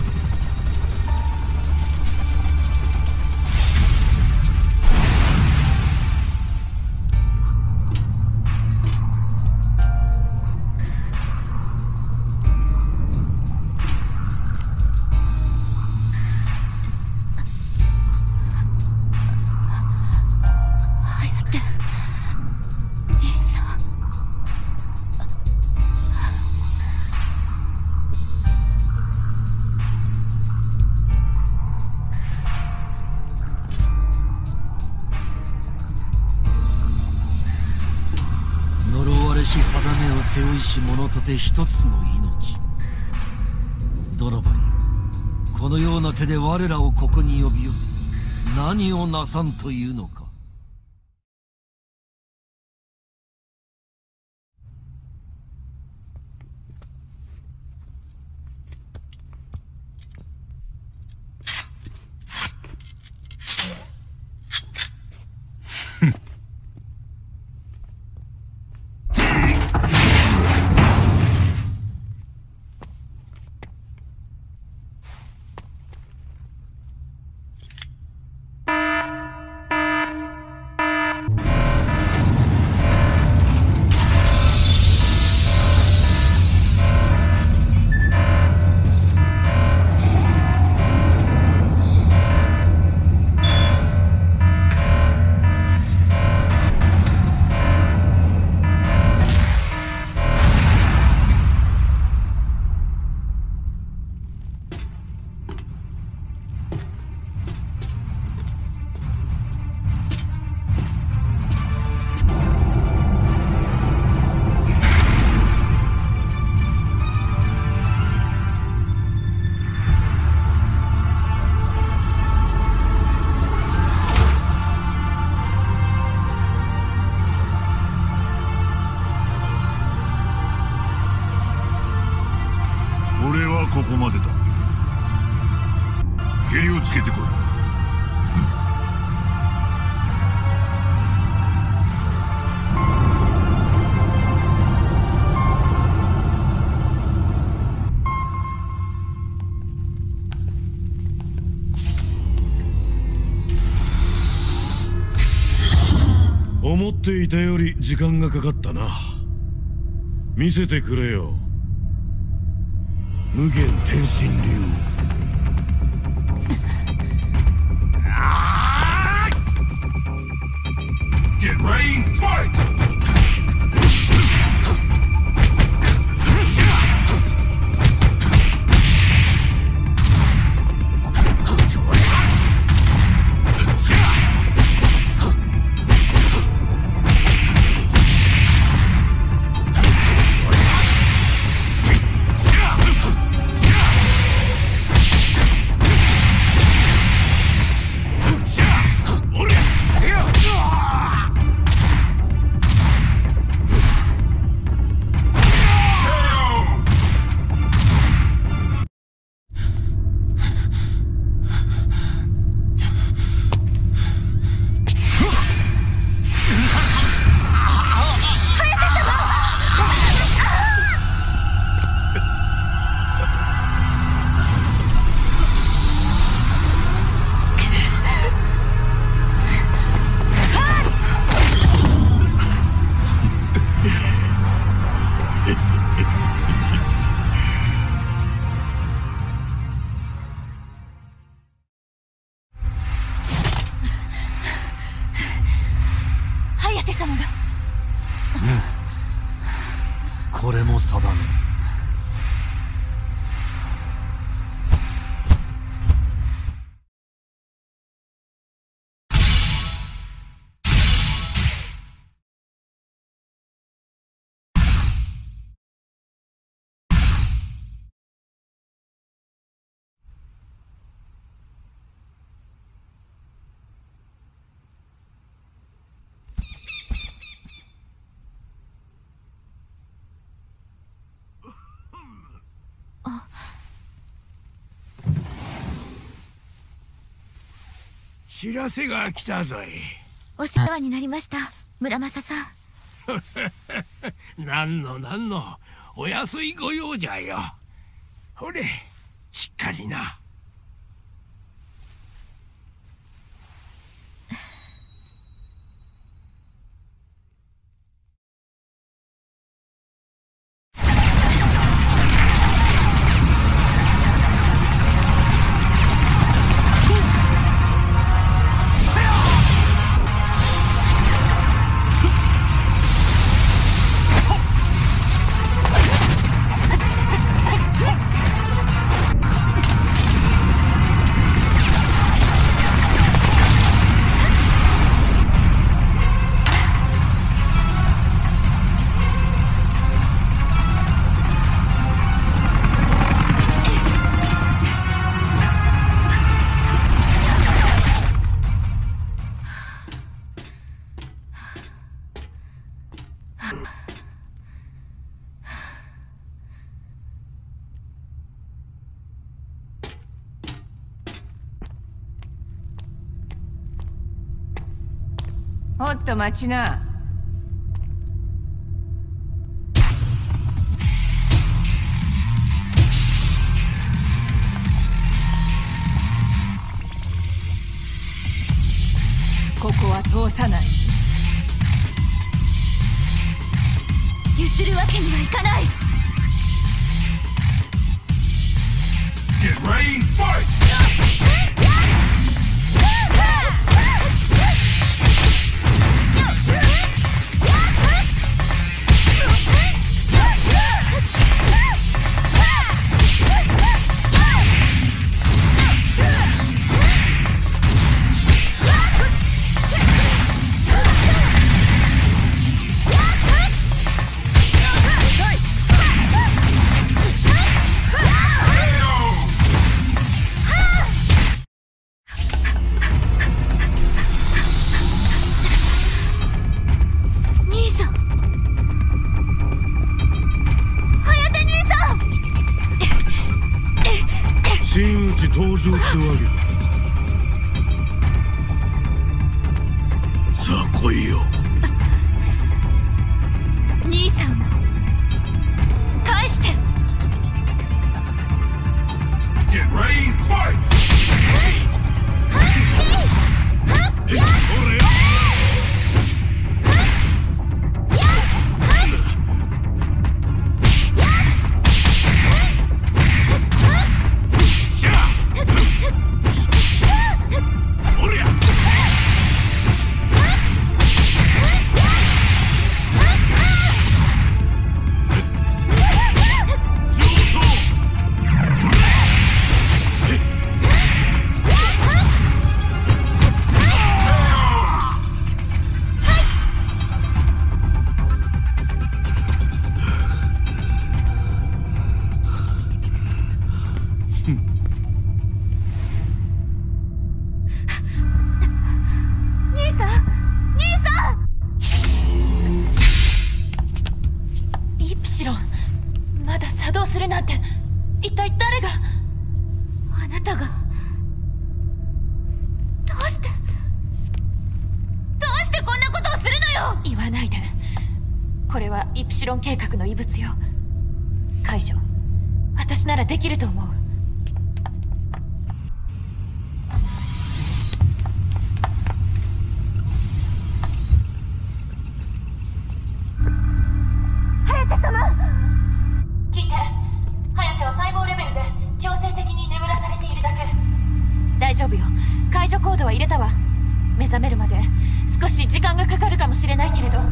し定めを背負いし者とて一つの命。ドラバイ、このような手で我らをここに呼び寄せ何をなさんというのか。
ここまでだ。けりをつけてこい。
思っていたより時間がかかったな。見せてくれよ、無限天神流。
Get ready, fight!
颯様が。
これも定め。
知らせが来たぞい。
お世話になりました、村正さん。
なんのお安いご用じゃよ。ほれしっかりな。
おっと待ちな。ここは通さない。
譲るわけにはいかない。
Get ready, fight!
登場ってわけだ。さあ来いよ。
兄さんを返して。
Get ready, fight!
まだ作動するなんて一体誰が。
あなたがどうしてこんなことをするのよ。
言わないで。これはイプシロン計画の遺物よ。解除私ならできると思う。聞いて、ハヤテは細胞レベルで強制的に眠らされているだけ。大丈夫よ、解除コードは入れたわ。目覚めるまで少し時間がかかるかもしれないけれど。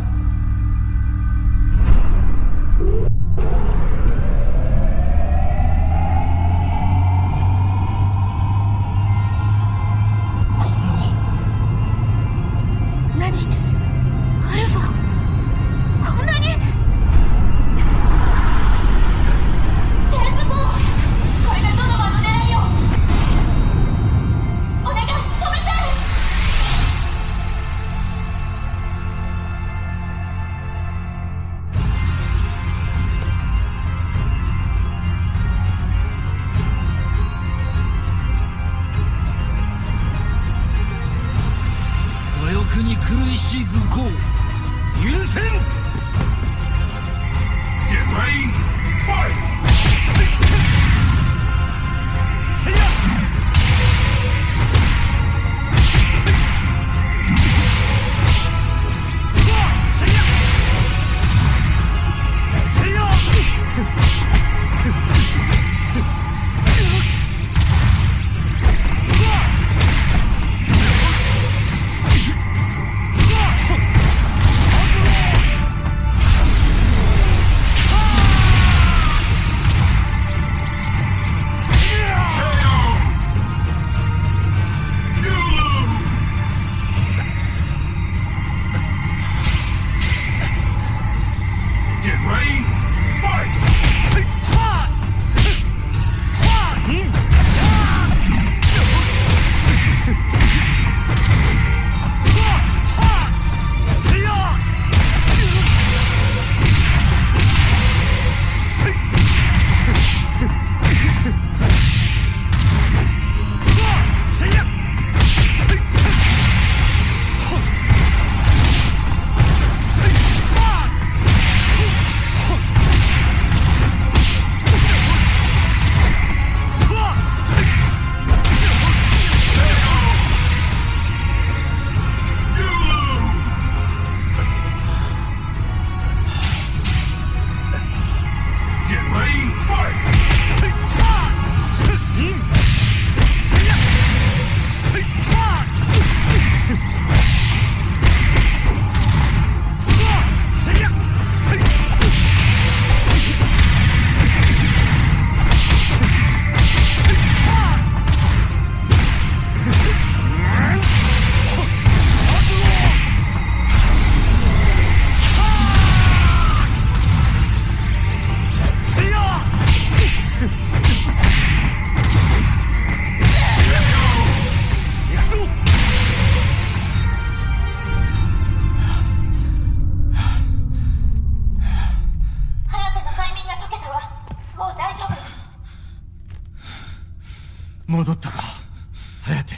戻ったか、颯。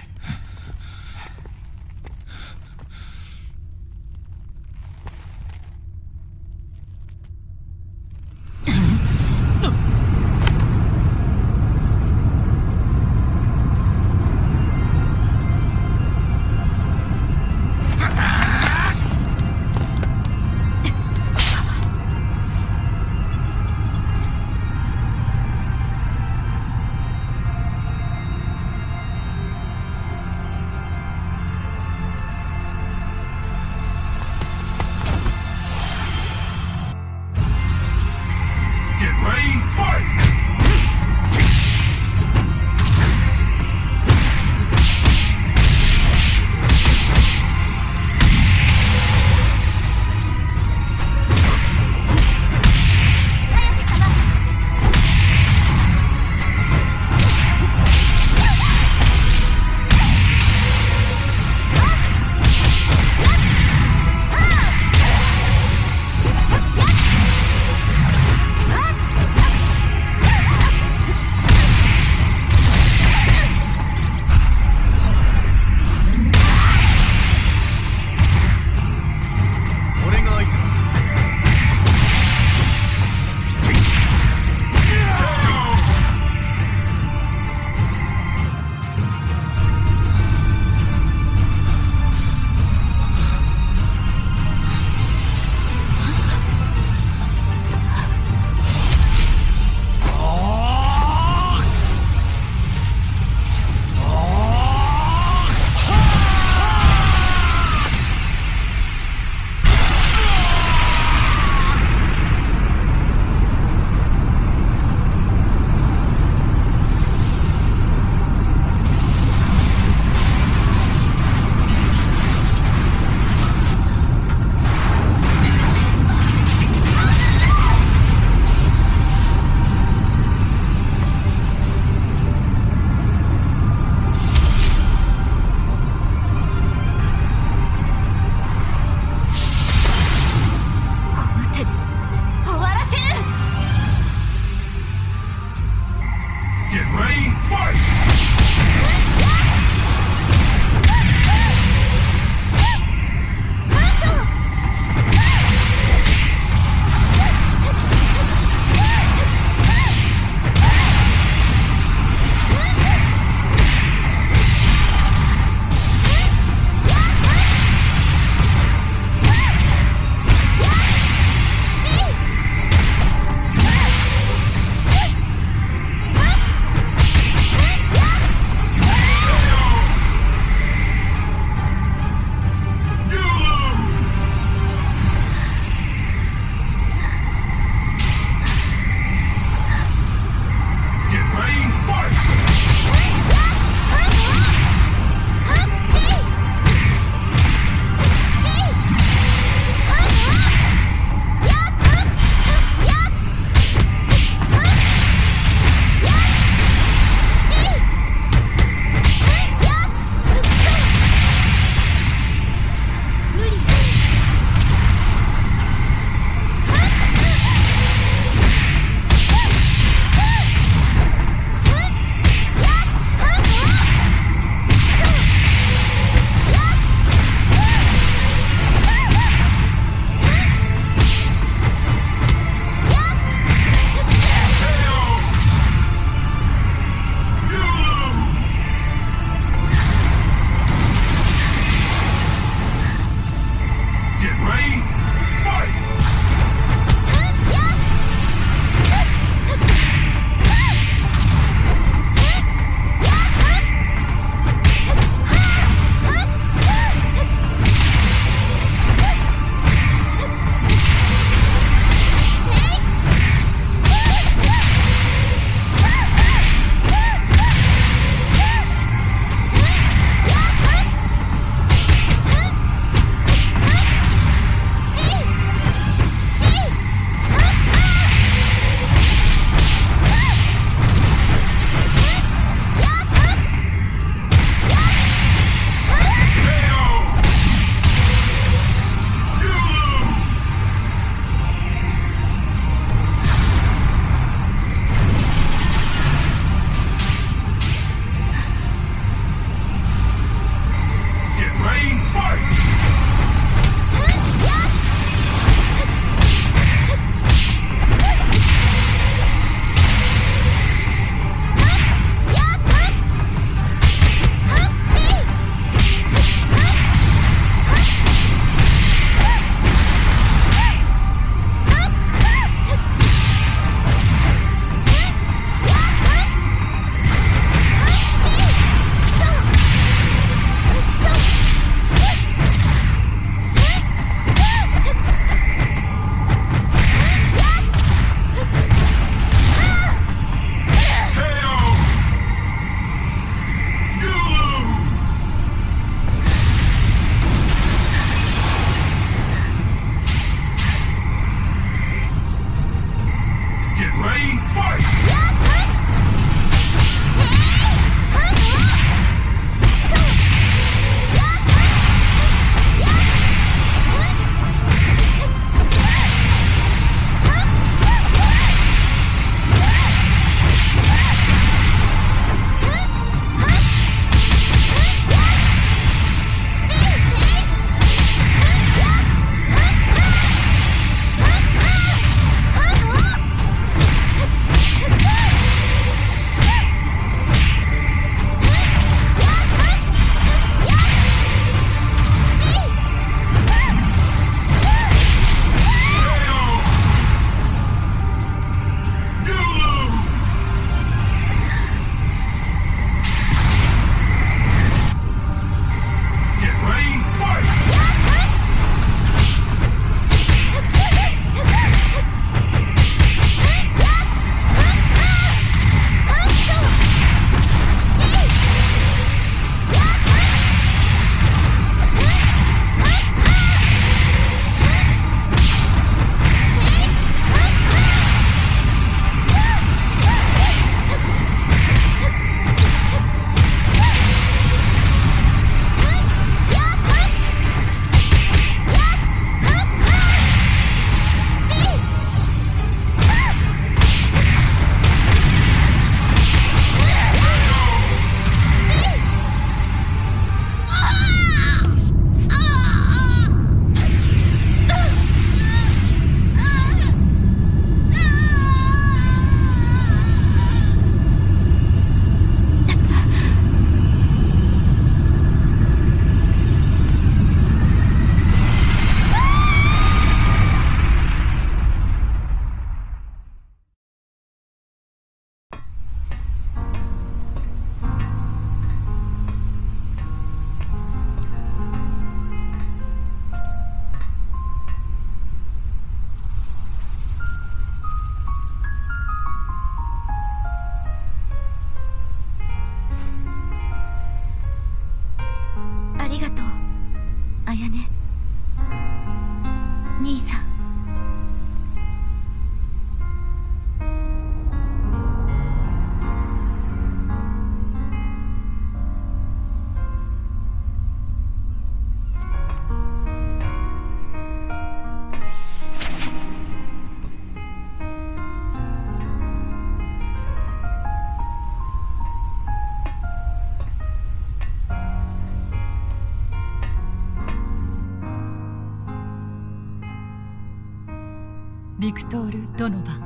ビクトール・ドノバン。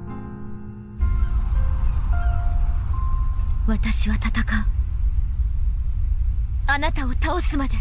私は戦う。あなたを倒すまで。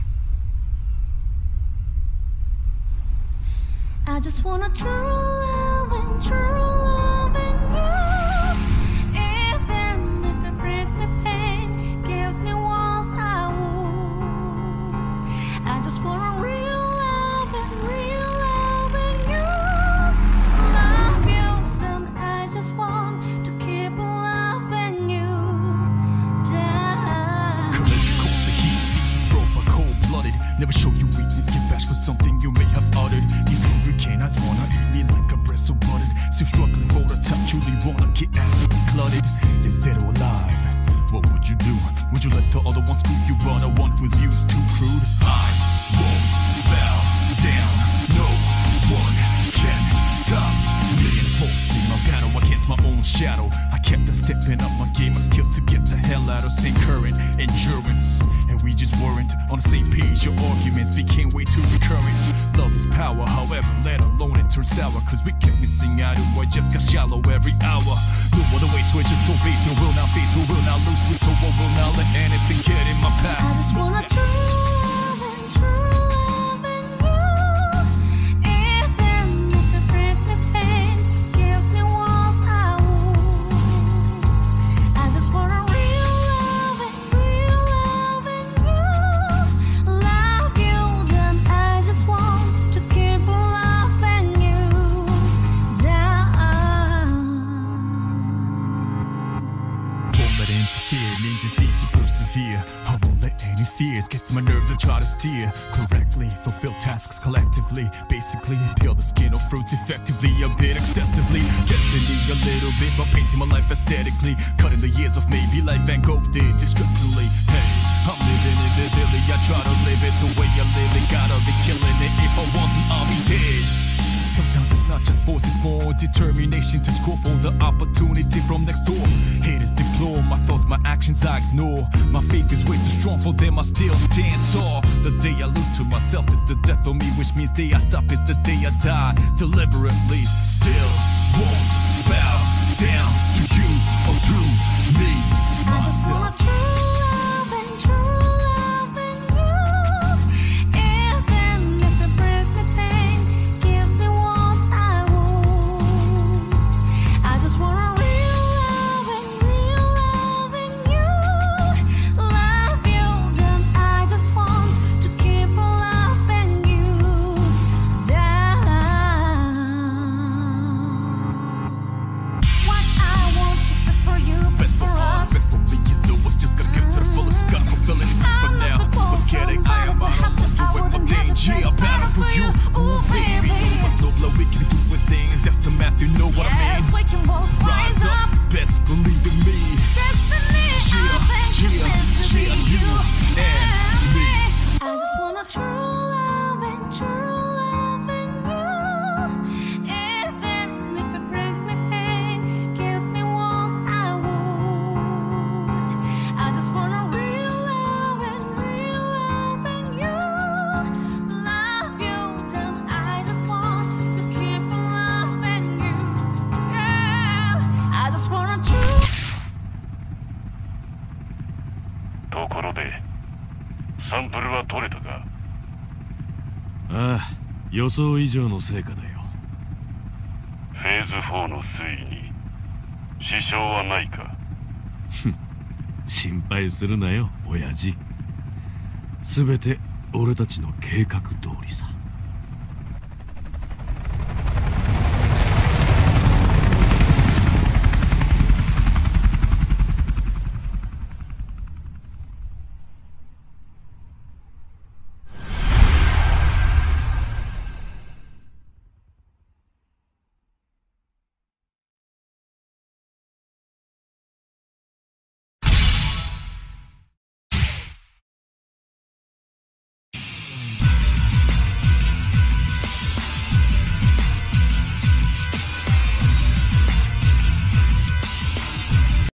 I just want a true love and true love and you. Even if it brings me pain, gives me walls I would. I just want a real love and you. Love you, then I just want to keep loving you down.
Collision course, the heat seizes, broke by cold-blooded. Never show you weakness, get bashed for something you may have uttered. These hungry canines wanna eat me like a breast so buttered. Still struggling for the top, truly wanna get out of the cluttered. Is dead or alive? What would you do? Would you let the other one screw you? Run a one whose views too crude? I won't bow down. No one can stop me. It's mostly my battle against my own shadow. I kept on stepping up my game, my skills to get the hell out of same current endurance. And we just weren't on the same page. Your arguments became way too recurrent. Love is power, however, let alone it turns sour. Cause we kept missing out and I just got shallow every hour. No other way to it, just obey. To will not fade, to will not lose. We so will not let anything get in my path.
I just want a true love and you. Even if it brings me pain, gives me walls I would. I just want a real love and you. Love you, then I just want to keep loving you down.
Won't let it interfere, ninjas need to persevere. I won't let Controlling fears gets my nerves, I try to steer correctly, fulfill tasks collectively. Basically, peel the skin off fruits effectively, a bit excessively. Destiny a little bit, but painting my life aesthetically. Cutting the years of maybe like Van Gogh did distressingly. Hey, I'm living it vividly, I try to live it the way I live it. Gotta be killing it, if I wasn't, I'll be dead. Sometimes it's not just force, it's more determination to score for the opportunity from next door. Haters deplore my thoughts, my actions I ignore. My faith is way too strong for them, I still stand tall. The day I lose to myself is the death of me, which means day I stop is the day I die. Deliberately, still won't bow down to you or to me, myself. Yeah, I'm battle for you, ooh baby. What's no blow, we can do with things. Aftermath, you know what I mean.
We can both rise up,
best believe in me.
Destiny,
Yeah, you and me.
I just want a true love and you. Even if it brings me pain, kills me once, I would. I just want a real love and you. Love you, then I just want to keep loving you. Yeah, I just want a true.
ところでサンプルは取れたか？
ああ、予想以上の成果だよ。
フェーズ4の推移に支障はないか？
心配するなよ、親父。すべて俺たちの計画通りさ。